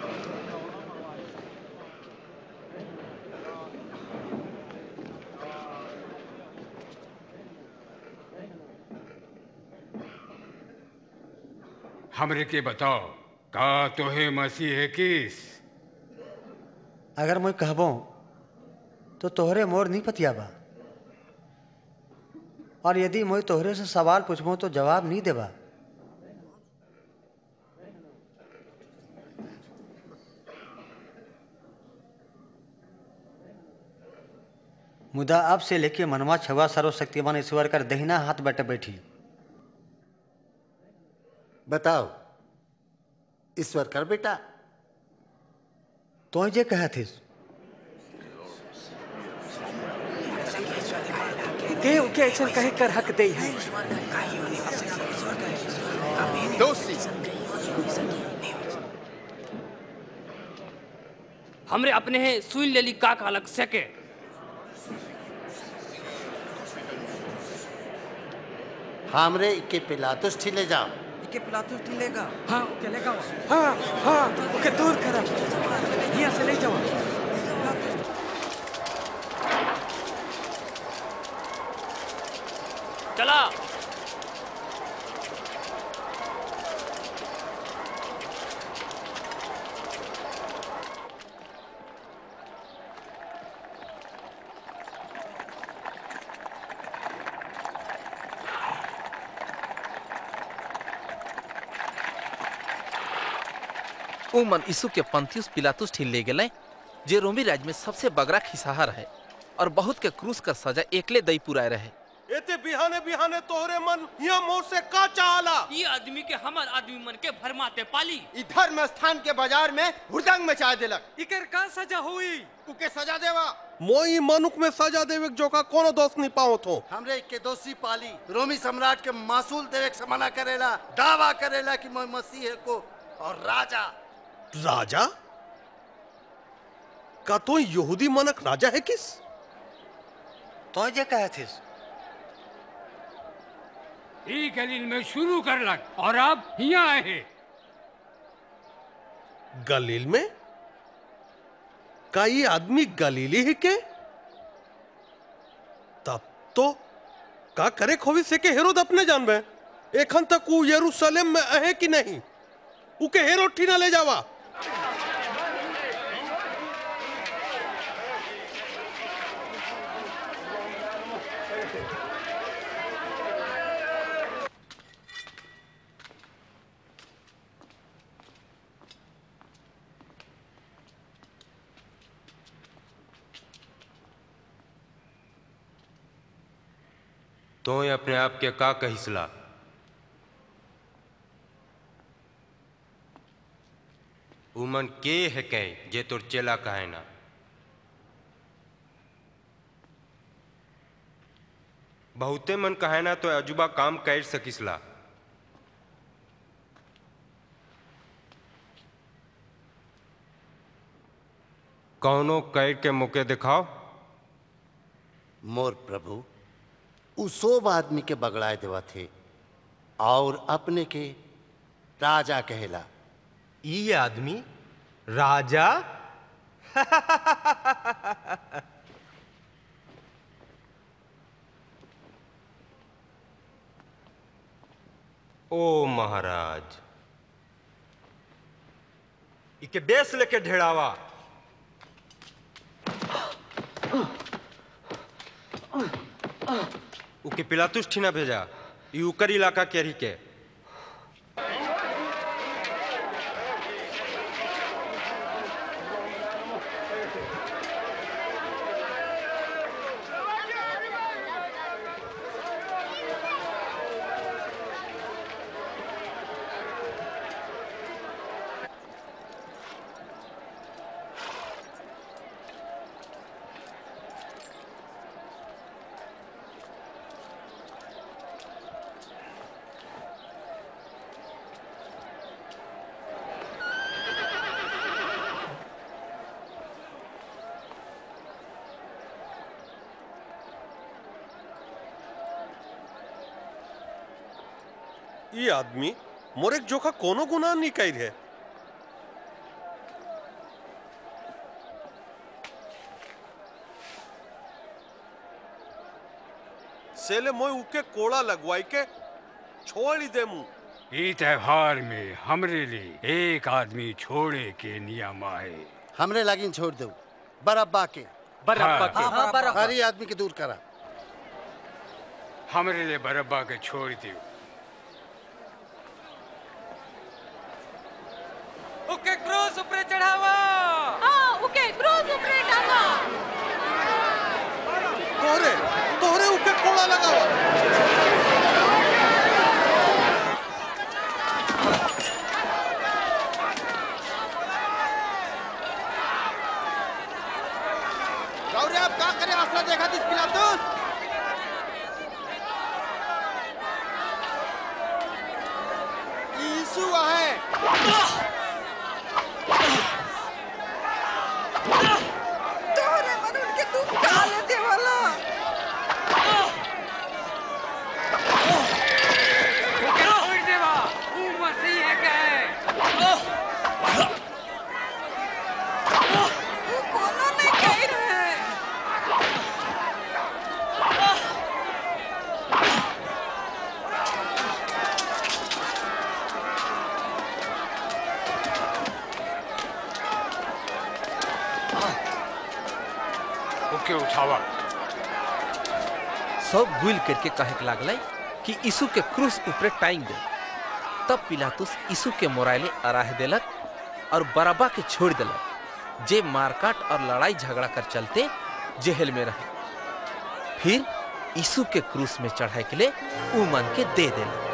हमरे के बताओ, का तोहे मसीह है किस? अगर मैं कहबो तो तोहरे मोर नहीं पतियाबा, और यदि मैं तोहरे से सवाल पूछबो तो जवाब नहीं देबा। मुदा अब से लेके मनवा छवा सर्वशक्तिमान ईश्वर कर दहिना हाथ बैठे बैठी। बताओ ईश्वर कर बेटा। तो जे कहा थे देव के ऐसा कहे कर हक दे है। दोषी हमरे अपने हैं सुन लेली का अलग सके। हमरे के पिलातुस ठिले जाओ। के पिलातुस ठिलेगा। हाँ ओके लेगा। हाँ हाँ ओके दूर करा, यहाँ से ले जाओ। चला। उ मन यीशु के पंथियुस पिलातुस ठिल ले गए, जे रोमी राज में सबसे बगरा खिसाहा रहे और बहुत के क्रूस का सजा एकले दई पुराए रहे। एते बिहाने बिहाने तोहरे मन यहाँ मोर से का चाहला? ये आदमी के हमर आदमी मन के भरमाते पाली। इधर में स्थान के बाजार में हुड़दंग मचा देलक। इकर का सजा हुई? उके सजा देवा। मोई मनुक में सजा देवे जो का कोनो दोष नहीं पाओ थो। हमरे के दोषी पाली रोमी सम्राट के मासूल देवे के मना करेला, दावा करेला कि मैं मसीह है को और राजा। राजा? का तो यहूदी मनक राजा है किस? तो जे कहे थे ई गलील में शुरू कर लग और अब यहाँ आए हैं। गलील में? का ये आदमी गलीली ही के? तब तो का करे खोवी से के हेरोद अपने जान में एखन तक वो यरूशलेम में है कि नहीं? उके हेरोद ठीना ले जावा। तो अपने आप के का कहिसला? उमन के है कहीं जे तोर चेला कहे ना? बहुते मन कहे ना तो अजुबा काम कर सकिसला। कौनो कैर के मौके दिखाओ। मोर प्रभु उ सब आदमी के बगड़ाए देवा थे और अपने के राजा कहेला। ई आदमी राजा? ओ महाराज, इके बेस लेके ढेड़ावा। उके पिलातुस ठीना भेजा, ई उकर इलाका केरी के। ये आदमी मोरेक जोखा कोनो गुनाह नहीं कर है। सेले मोय उके कोड़ा लगवाई के छोड़ ही दे मुंह। ई त्योहार में हमरे लिए एक आदमी छोड़े के नियम आए। हमरे लागिन छोड़ दो बरब्बा के। बरब्बा के। हाँ, बरब्बा। हरी आदमी के दूर करा। हमरे लिए बरब्बा के छोड़ दियो। उके क्रूस ऊपर चढ़ावा। हाँ, उके क्रूस ऊपर डाला। तोरे तोरे उके कोड़ा लगावा। गौरी आप क्या करे? आसरा देखा दिस पिलातुस? यीशु है। तोरे मन उनके तू काले देवाला। छोड़ देवा, वो मसीह है क्या है? वो कोनो नहीं कह रहे। ओके उठावा। सब गुल करके कहे के लागल कि यीशु के क्रूस ऊपर टांग दे। तब पिलातुस यीशु के मोराइले अराह देलक और बरब्बा के छोड़ देलक, जे मारकाट और लड़ाई झगड़ा कर चलते जेल में रहे। फिर यीशु के क्रूस में चढ़ाए के लिए ऊ मन के दे देलक।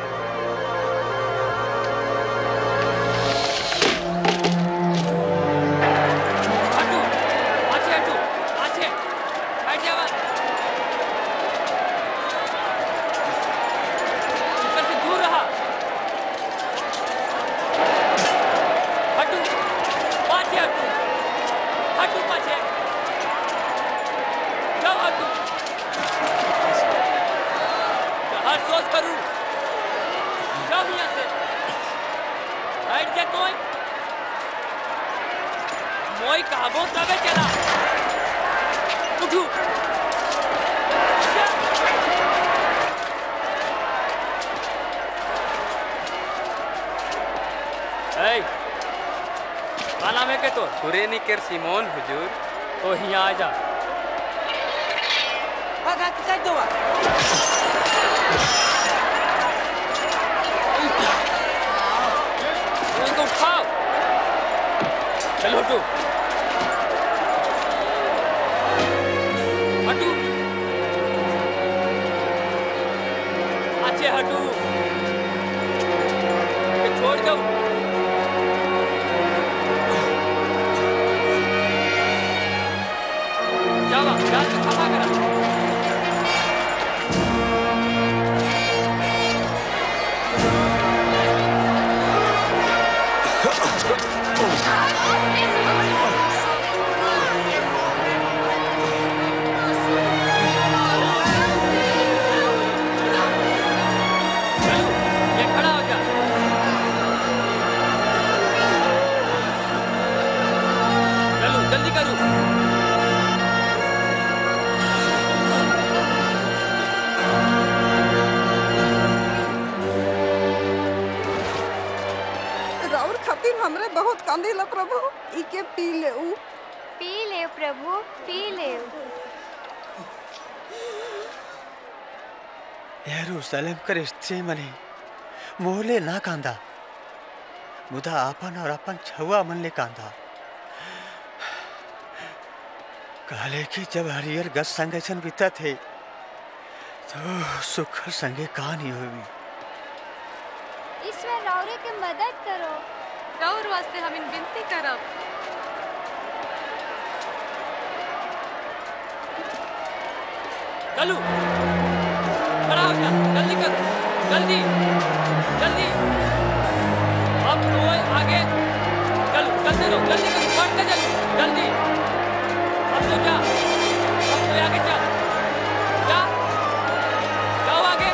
कुरेनी केर सिमोन हुजूर तो यहाँ आ जा। भागा के दो। इनको उठाओ। चलो हटो। हटो। पीछे हटू के छोड़ दो। जावा जाल के खफा करा। हमरे बहुत कांदिला प्रभु, इके पी ले प्रभु पी ले। यरूशलेम कर स्त्री मने मोहले ना कांदा, मुदा आपन और अपन छुआ मन ले कांदा। काले की जब हरियर गस संगे सन बीता थे तो सुख संगे कहानी हुई। ईश्वर राउरे के मदद करो। राउर वास्ते हम इन विनती करब। चलू खड़ा हो जा, जल्दी कर, जल्दी जल्दी। अब तो आगे चलो, चलते रहो, जल्दी करो, बढ़ते चलो, जल्दी। अब तो जा, अब तो आगे जा, जा, जाओ आगे।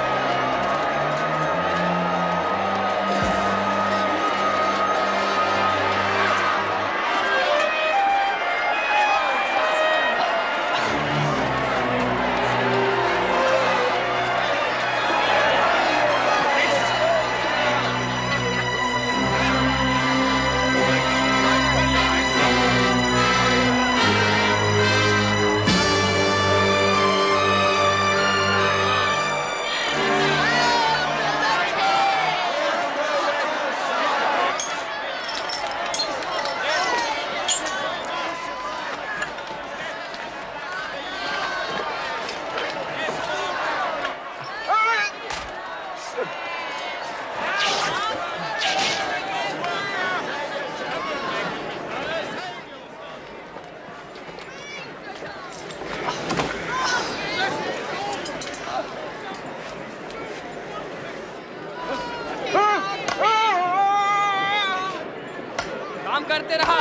करते रहा।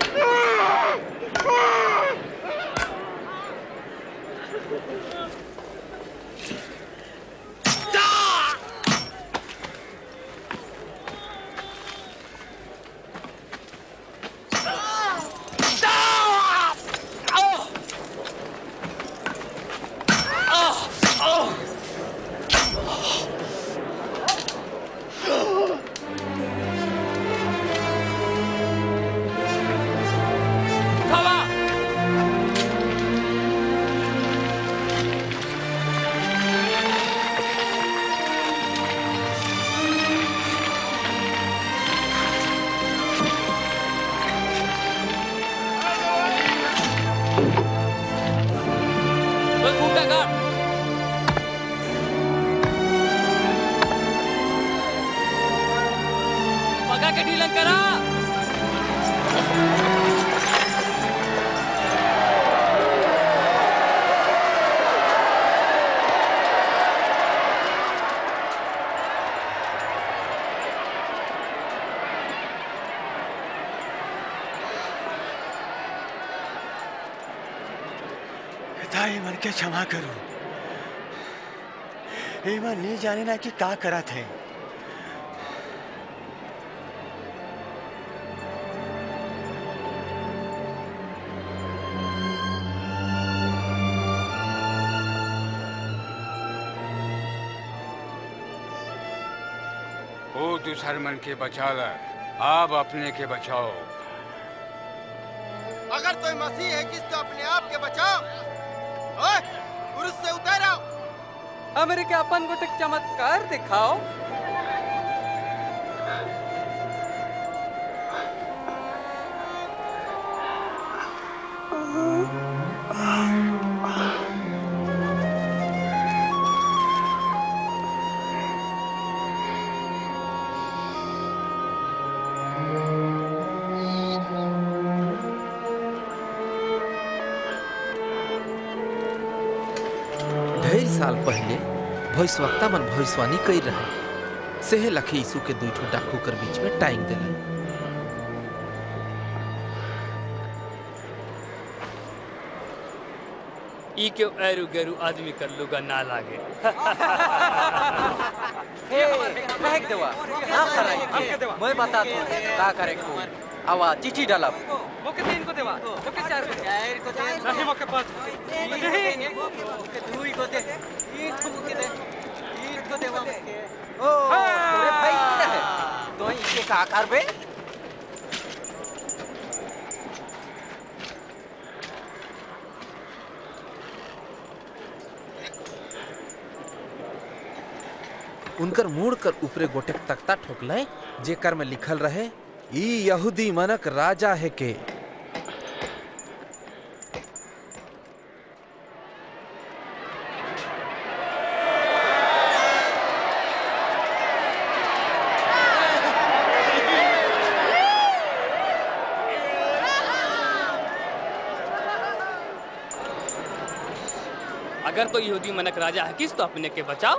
मन के क्षमा करो, मन नहीं जाने ना कि का करा थे। ओ दूसर मन के बचा ला, आप अपने के बचाओ। अगर तो मसीह है किस तो अपने आप के बचाओ। से उतर आओ। हमरे के अपन को तक चमत्कार दिखाओ। साल पहले भविष्यवक्ता मन भविष्यवाणी कई रहे सेहे लखे यीशु के दुईठो डाकू कर बीच में टाइम दिला। ई क्यों एरू गेरू आदमी कर लुगा ना लागे। फेंक देवा ना करे मैं बता दूं का करे को आवा चिट्ठी डालब मोके तीन को देवा मोके चार को दे नहीं मोके पांच नहीं मोके दुई को दे ईट को देवा ओ अरे भाई ना है तो इके का करबे उनकर मुड़ कर ऊपरे गोटे तख्ता ठोकले जेकर में लिखल रहे ई यहूदी मनक राजा है के। अगर तो यहूदी मनक राजा है किस तो अपने के बचाओ।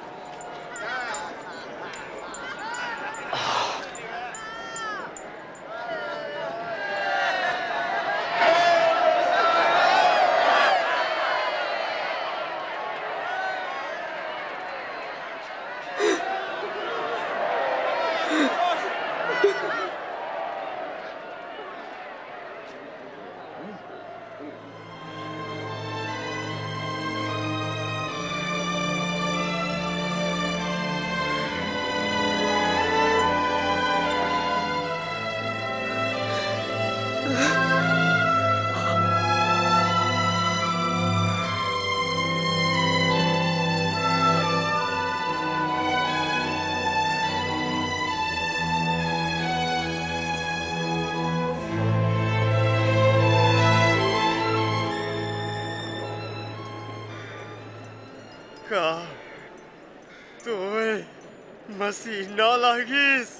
का तो मसीह न लागिस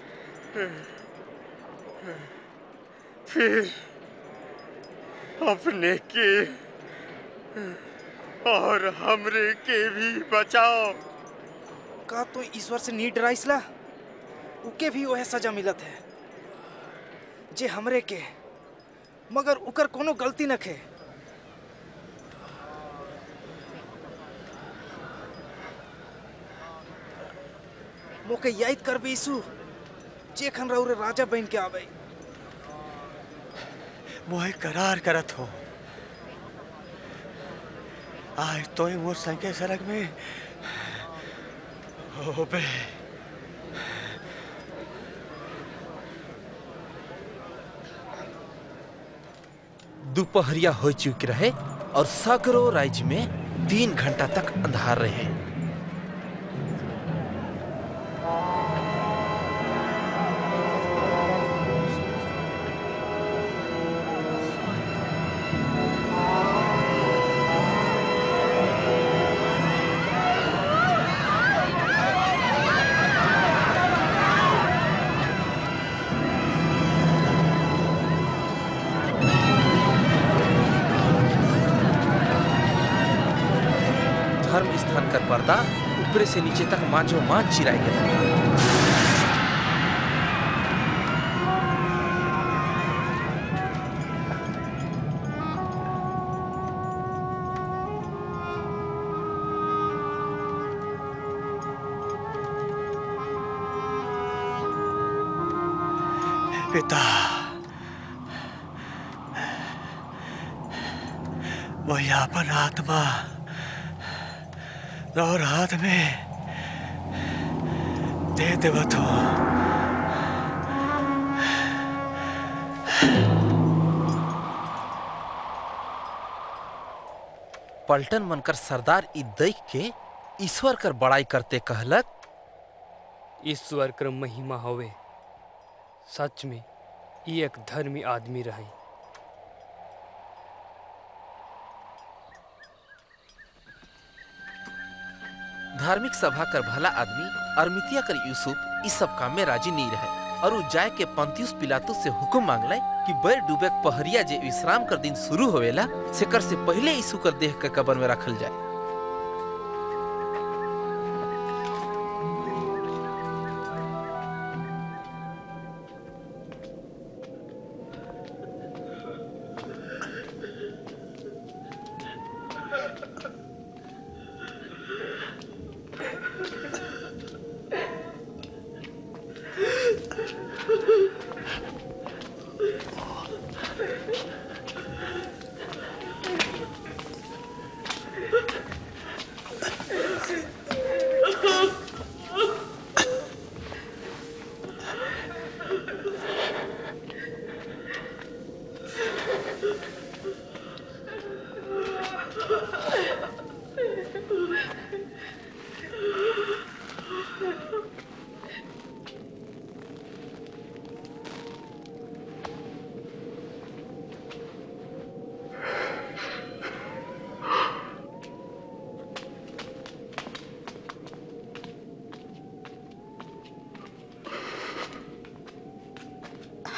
फिर अपने के और हमरे के भी बचाओ। का तो ईश्वर से नी डराइसला उके भी वह सजा मिलत है जे हमरे के मगर उकर कोनो गलती न खे। मोके याद करबे यीशु जे खन रउरे राजा बन के आवे। मोहे करार करत हो आज तो मोर संगे सड़क में होबे। दोपहरिया हो चुकी रहे और सगरो राज्य में 3 घंटा तक अंधार रहे। धर्म स्थान कर पर्दा ऊपरे से नीचे तक मांझो मांझ चिराई गया। पिता वही अपन आत्मा और हाथ में दे देवत हो। पलटन मनकर सरदार ई देख के ईश्वर कर बड़ाई करते कहलक ईश्वर कर महिमा होवे। सच में ई एक धर्मी आदमी रहे। धार्मिक सभा कर भला आदमी अरमितिया कर यूसुफ इस सब काम में राजी नहीं रहे और जाए के पंतियुस पिलातुस से हुक्म मांगले कि बैर डूबे पहरिया जे विश्राम कर दिन शुरू होवेला सेकर से पहले यीशु कर देह के कब्र में रखल जाए।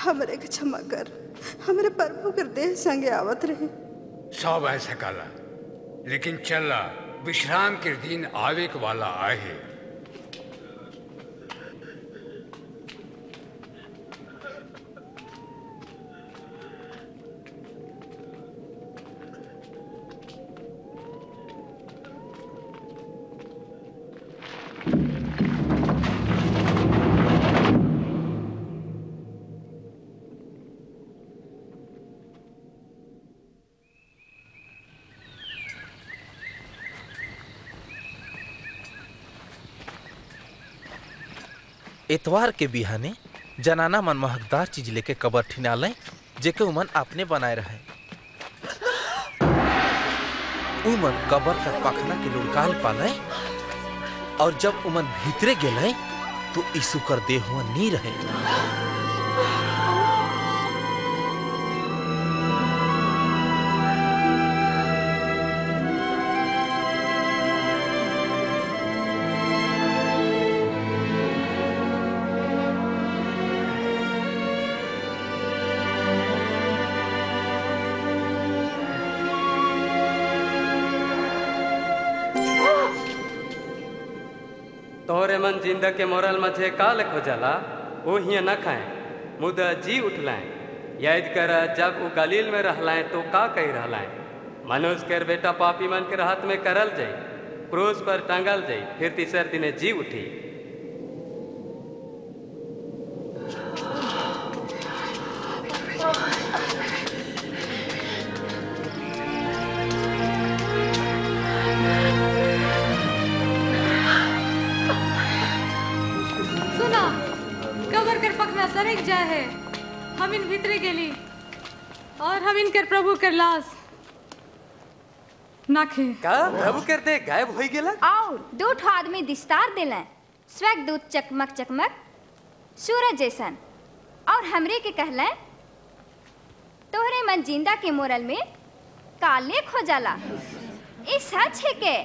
हमरे के क्षमा कर। हमरे प्रभु के देह संगे आवत रहे। सब ऐसा काला, लेकिन चला विश्राम के दिन आवे के वाला आहे। इतवार के बिहाने जनाना मन महकदार चीज लेके कबर ठिनाले जेके उमन अपने बनाए रहे। उमन कबर का पखना के लुढ़काल पाले और जब उमन भीतरे गेले तो यीशु कर देह नी रहे। तोहरे मन जिंदा के मोरल मझे काल खो जाला वो हिया न खाए मुदा जी उठलाए। याद कर जब वो गलील में रहलाए तो का कही रहलाए। मनुष्य के बेटा पापी मन के हाथ में करल जाई, क्रूस पर टंगल जाई, फिर तीसर दिने जी उठी। सरक जाए है हम इन भीतरे गेली और हम इनकर प्रभु कर लाश नाखे का प्रभु कर दे गायब हो गेला। और दो ठो आदमी दिस्तार देले, स्वर्ग दूत चकमक चकमक सूरज जैसन, और हमरे के कहले तोहरे मन जिंदा के मोरल में काले खो जाला। ये सच है के?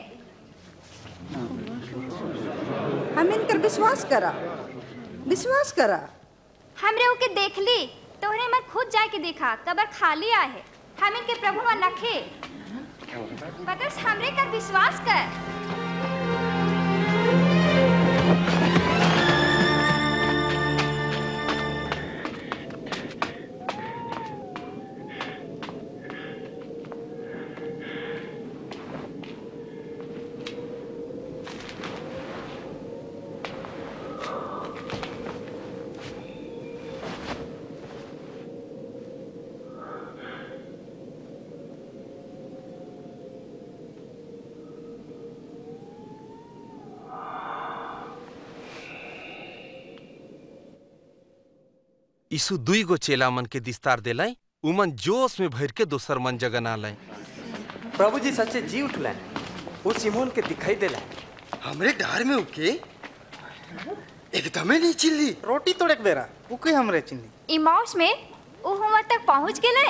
हम इनकर विश्वास करा, विश्वास करा। हमरे ओके देख ली, तोहरे मन खुद जाए के देखा कबर खाली आहे। हम इनके प्रभु मन नखे, बस हमरे कर विश्वास कर। यीशु दुई गो चेला मन के दिस्तार देलाई। उमन जोश में भर के दोसर मन जगन आलाई। प्रभु जी सच्चे जी उठला, वो सिमोन के दिखाई देला। हमरे डार में उके एकदमे नहीं चिल्ली। रोटी तोड़े के बेरा उके हमरे चिल्ली। इमाउस में वो वहां तक पहुंच गेले।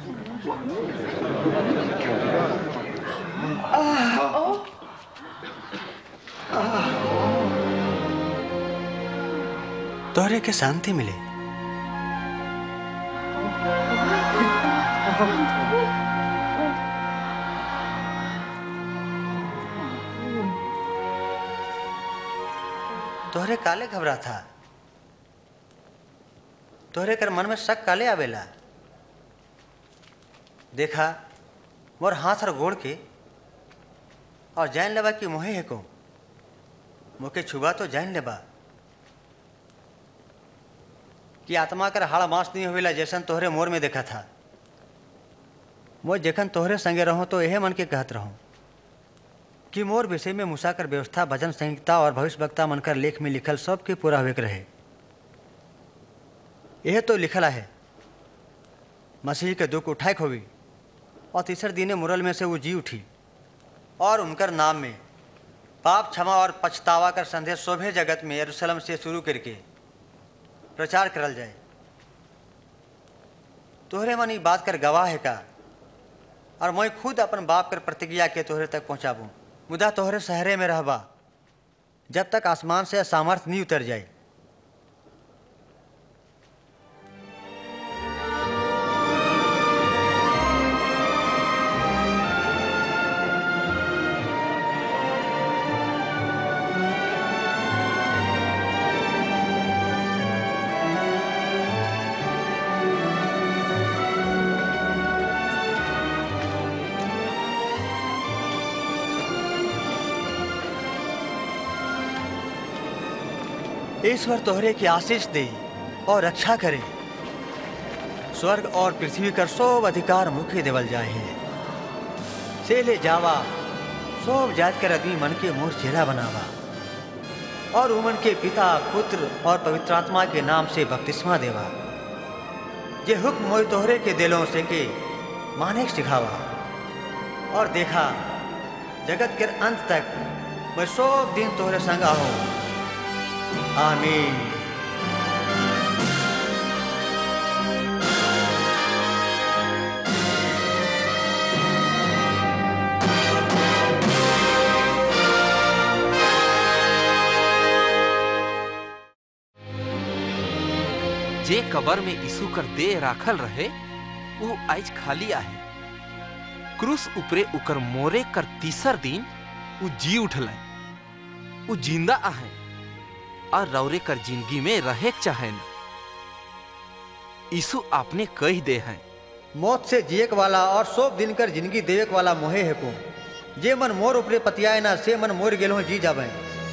तोहरे के शांति मिले। तोहरे काले घबरा था, तोहरे कर मन में शक काले आवेला। देखा मोर हाथ और गोड़ के और जान लेबा कि मोहे है को मोके छुबा तो जान लेबा कि आत्मा कर हाड़ मांस नहीं होवेला जैसन तोहरे मोर में देखा था। मोर जखन तोहरे संगे रहूं तो यह मन के कहत रहूं कि मोर विषय में मूसा कर व्यवस्था, भजन संहिता और भविष्यवक्ता मन कर लेख में लिखल सब के पूरा हुए रहे। यह तो लिखल है मसीह के दुख उठाए होवी और तीसर दिने मुरल में से वो जी उठी और उनकर नाम में पाप क्षमा और पछतावा कर संदेश शोभे जगत में यरूशलेम से शुरू करके प्रचार करल जाए। तोहरे मन ई बात कर गवाह है का, और मैं खुद अपन बाप कर प्रतिज्ञा के तोहरे तक पहुँचाबूँ। मुदा तोहरे शहरे में रहबा जब तक आसमान से सामर्थ नहीं उतर जाए। ईश्वर तोहरे की आशीष दे और रक्षा करे। स्वर्ग और पृथ्वी कर सब अधिकार मुखे देवल जाए हैं। से ले जावा सब जात कर आदमी मन के मोर चेहरा बनावा और उमन के पिता पुत्र और पवित्र आत्मा के नाम से बपतिस्मा देवा। जे हुक्म मोय तोहरे के दिलों से के माने सिखावा। और देखा जगत के अंत तक मैं सब दिन तोहरे संग आहूं। आमीन। जे कबर में यीशु कर देह राखल रहे वो आज खाली आहे। क्रूस ऊपरे उकर मोरे कर तीसर दिन वो जी उठल, वो जिंदा आहे और रौरे कर जिंदगी में रहे चाहे न। यीशु आपने कह दे हैं, मौत से जियक वाला और सब दिन कर जिंदगी देवक वाला मोहे है को। जे मन मोर ऊपरे पतियाए ना से मन मोर गेलो जी जावे।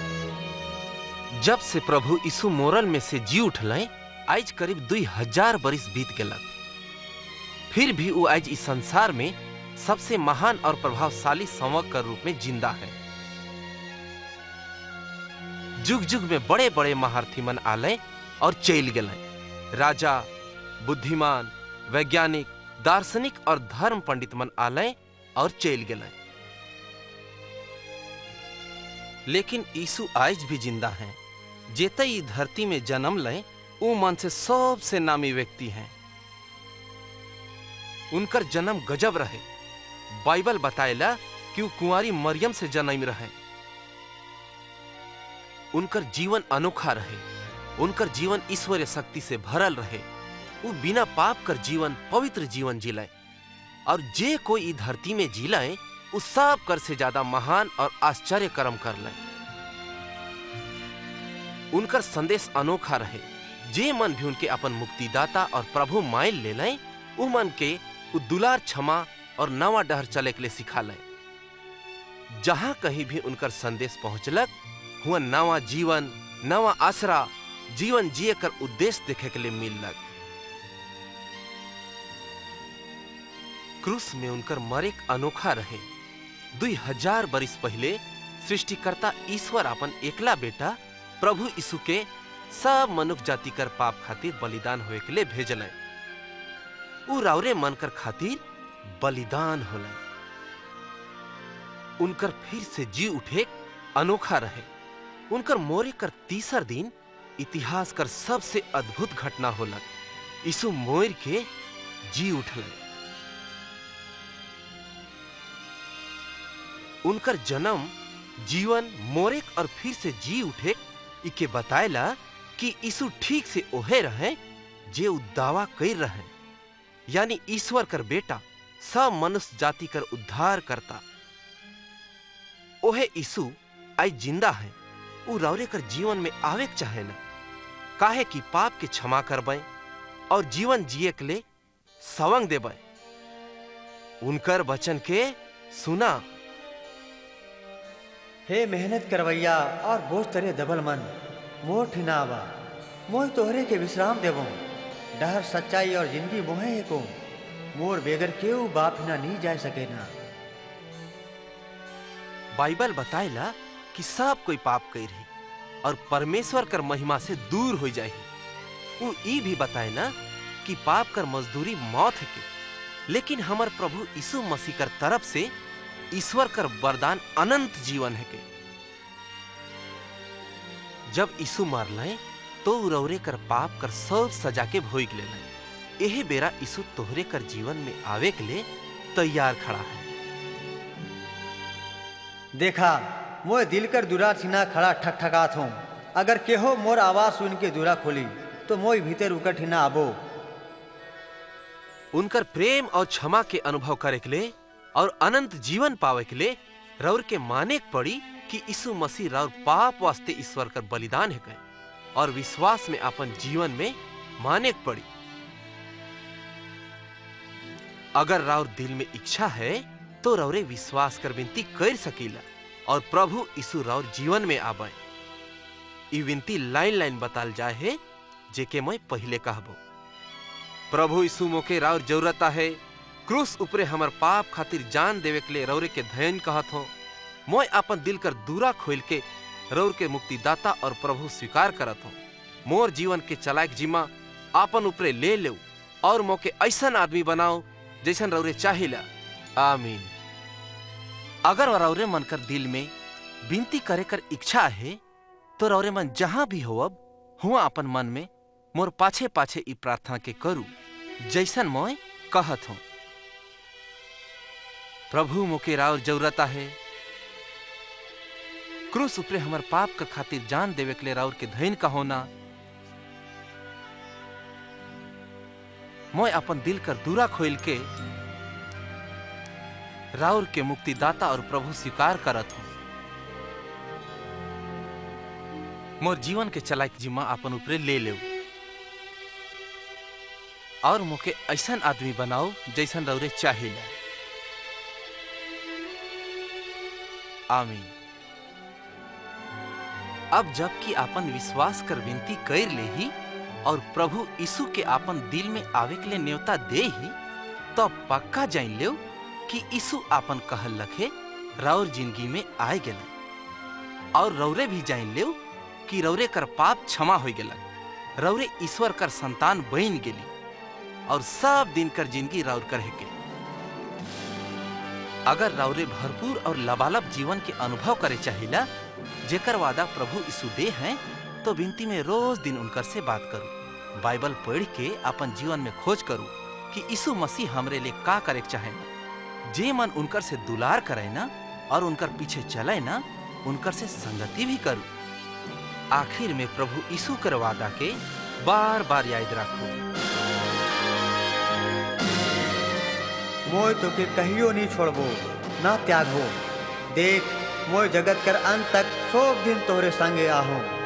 जब से प्रभु यीशु मोरल में से जी उठल आज करीब 2000 बरिस बीत गलक। फिर भी वो आज इस संसार में सबसे महान और प्रभावशाली संवक के रूप में जिंदा है। जुग जुग में बड़े बड़े महारथी मन आले और चल गए। राजा, बुद्धिमान, वैज्ञानिक, दार्शनिक और धर्म पंडित मन आले और चल गए। लेकिन यीशु आज भी जिंदा है। जेते ही धरती में जन्म ले उ मन से सबसे नामी व्यक्ति हैं। उनकर जन्म गजब रहे। बाइबल बताएला कि वो कुंवारी मरियम से जन्म रहे। उनकर जीवन अनोखा रहे। उनकर जीवन ईश्वरीय शक्ति से भरल रहे। वो बिना पाप कर जीवन पवित्र जीवन जिलाए और जे कोई ई धरती में जिलाए उस सब कर से ज्यादा महान और आश्चर्य कर्म कर ले। उनकर संदेश अनोखा रहे। जे मन भी उनके अपन मुक्तिदाता और प्रभु माइल ले लें उ मन के दुलार, क्षमा और नवा डहर चले के लिए सिखा लें। जहां कहीं भी उनकर संदेश पहुंचलक हुआ नवा जीवन, नवा आसरा, जीवन जिए कर उद्देश्य देखे के लिए मिललक। क्रूस में उनकर मरेक अनोखा रहे। 2000 बरिस पहले सृष्टिकर्ता ईश्वर अपन एकला बेटा प्रभु यीशु के सब मनुष्य जाति कर पाप खातिर बलिदान होए के लिए भेजल। उ रावरे मन कर खातिर बलिदान होले। उनकर फिर से जी उठे अनोखा रहे। उनकर मोरे कर तीसर दिन इतिहास कर सबसे अद्भुत घटना होलक। यीशु मोर के जी उठल। उनकर जन्म, जीवन, मोरेक और फिर से जी उठे इके बताएला कि यीशु ठीक से ओहे रहे जे दावा कर रहे, यानी ईश्वर कर बेटा सब मनुष्य जाति कर उद्धार करता। ओहे यीशु आज जिंदा है। उ रौरे कर जीवन में आवे चाहे न, काहे कि पाप के क्षमा करबे और जीवन जिए के लिए सवंग देबे। उनकर वचन के सुना। हे मेहनत करवैया और बोझ तरे दबल मन, मोह ठिनावा मोह तोहरे के विश्राम देवो। डहर, सच्चाई और जिंदगी मोहे है को। मोर बेगर केहू बाप ना नी जा सके ना। बाइबल बताएला कि सब कोई पाप कर रही और परमेश्वर कर महिमा से दूर हो जाए। वो ई भी बताए ना कि पाप कर मजदूरी मौत है के, लेकिन हमार प्रभु यीशु मसीह कर तरफ से ईश्वर कर वरदान अनंत जीवन है के। जब यीशु मरले तो रौरे कर पाप कर सब सजा के भोग ले। यही बेरा यीशु तोहरे कर जीवन में आवे के लिए तैयार खड़ा है। देखा मोए दिल कर दुरा छिना खड़ा ठकठकात हूँ। अगर केहो मोर आवाज सुन के दुरा खोली तो मोई भीतर उकर ठिना आबो। उनकर प्रेम और क्षमा के अनुभव करे के लिए और अनंत जीवन पावे के लिए रौर के माने पड़ी कि यीशु मसीह रौर पाप वास्ते ईश्वर कर बलिदान है और विश्वास में अपन जीवन में माने पड़ी। अगर रौर दिल में इच्छा है तो रौरे विश्वास कर विनती कर सकीला और प्रभु यीशु रौर जीवन में आवे। ई विनती लाइन लाइन बताल जाए है जेके मैं पहले कहबो। प्रभु यीशु मोके राउर जरूरत है। क्रूस ऊपरे हमर पाप खातिर जान देवे के लिए रौरे के धयन कहत हो। मैं अपन दिल कर दूरा खोल के रौर के मुक्तिदाता और प्रभु स्वीकार करत हो। मोर जीवन के चलाक जिम्मा आपन ऊपरे ले ले और मोके ऐसन आदमी बनाओ जैसन रौरे चाहिला। आमीन। अगर रौरे मन कर दिल में विनती करे कर इच्छा है तो रौरे मन जहां भी हो अब हुआ अपन मन में मोर पाछे पाछे ई प्रार्थना के करू जैसन मैं कहत हूं। प्रभु मोके राउर जरूरत है। क्रूस ऊपरे हमर पाप कर खातिर जान देवे के लिए राउर के धैन का होना। मैं अपन दिल कर दूरा खोल के राउर के मुक्तिदाता और प्रभु स्वीकार करत हूं। मोर जीवन के चलाक जिम्मा अपन ऊपरे ले ले और मोके ऐसन आदमी बनाओ जैसन रौरे चाहिला। आमीन। अब जबकि आपन विश्वास कर विनती कर ले ही और प्रभु यीशु के आपन दिल में आवे के लिए न्योता दे ही तो पक्का जान ले कि यीशु आपन कहल लखे राउर जिंदगी में आए गेला और रौरे भी जान ले कि रौरे कर पाप क्षमा हो गेला। रौरे ईश्वर कर संतान बन गेली और सब दिन कर जिंदगी राउर कर है। अगर रौरे भरपूर और लबालब जीवन के अनुभव करे चाहिला जेकर वादा प्रभु यीशु दे हैं तो विनती में रोज दिन उनकर से बात करूं। बाइबल पढ़ के अपन जीवन में खोज करूं कि यीशु मसीह हमरे लिए का करे चाहे। जे मन उनकर से दुलार करे ना और उनकर पीछे चले ना उनकर से संगति भी करूं। आखिर में प्रभु यीशु कर वादा के बार बार याद रखो। मोय तो के कहियो नहीं छोड़बो ना त्यागो। देख मोय जगत कर अंत तक सब दिन तोहरे संगे आहो।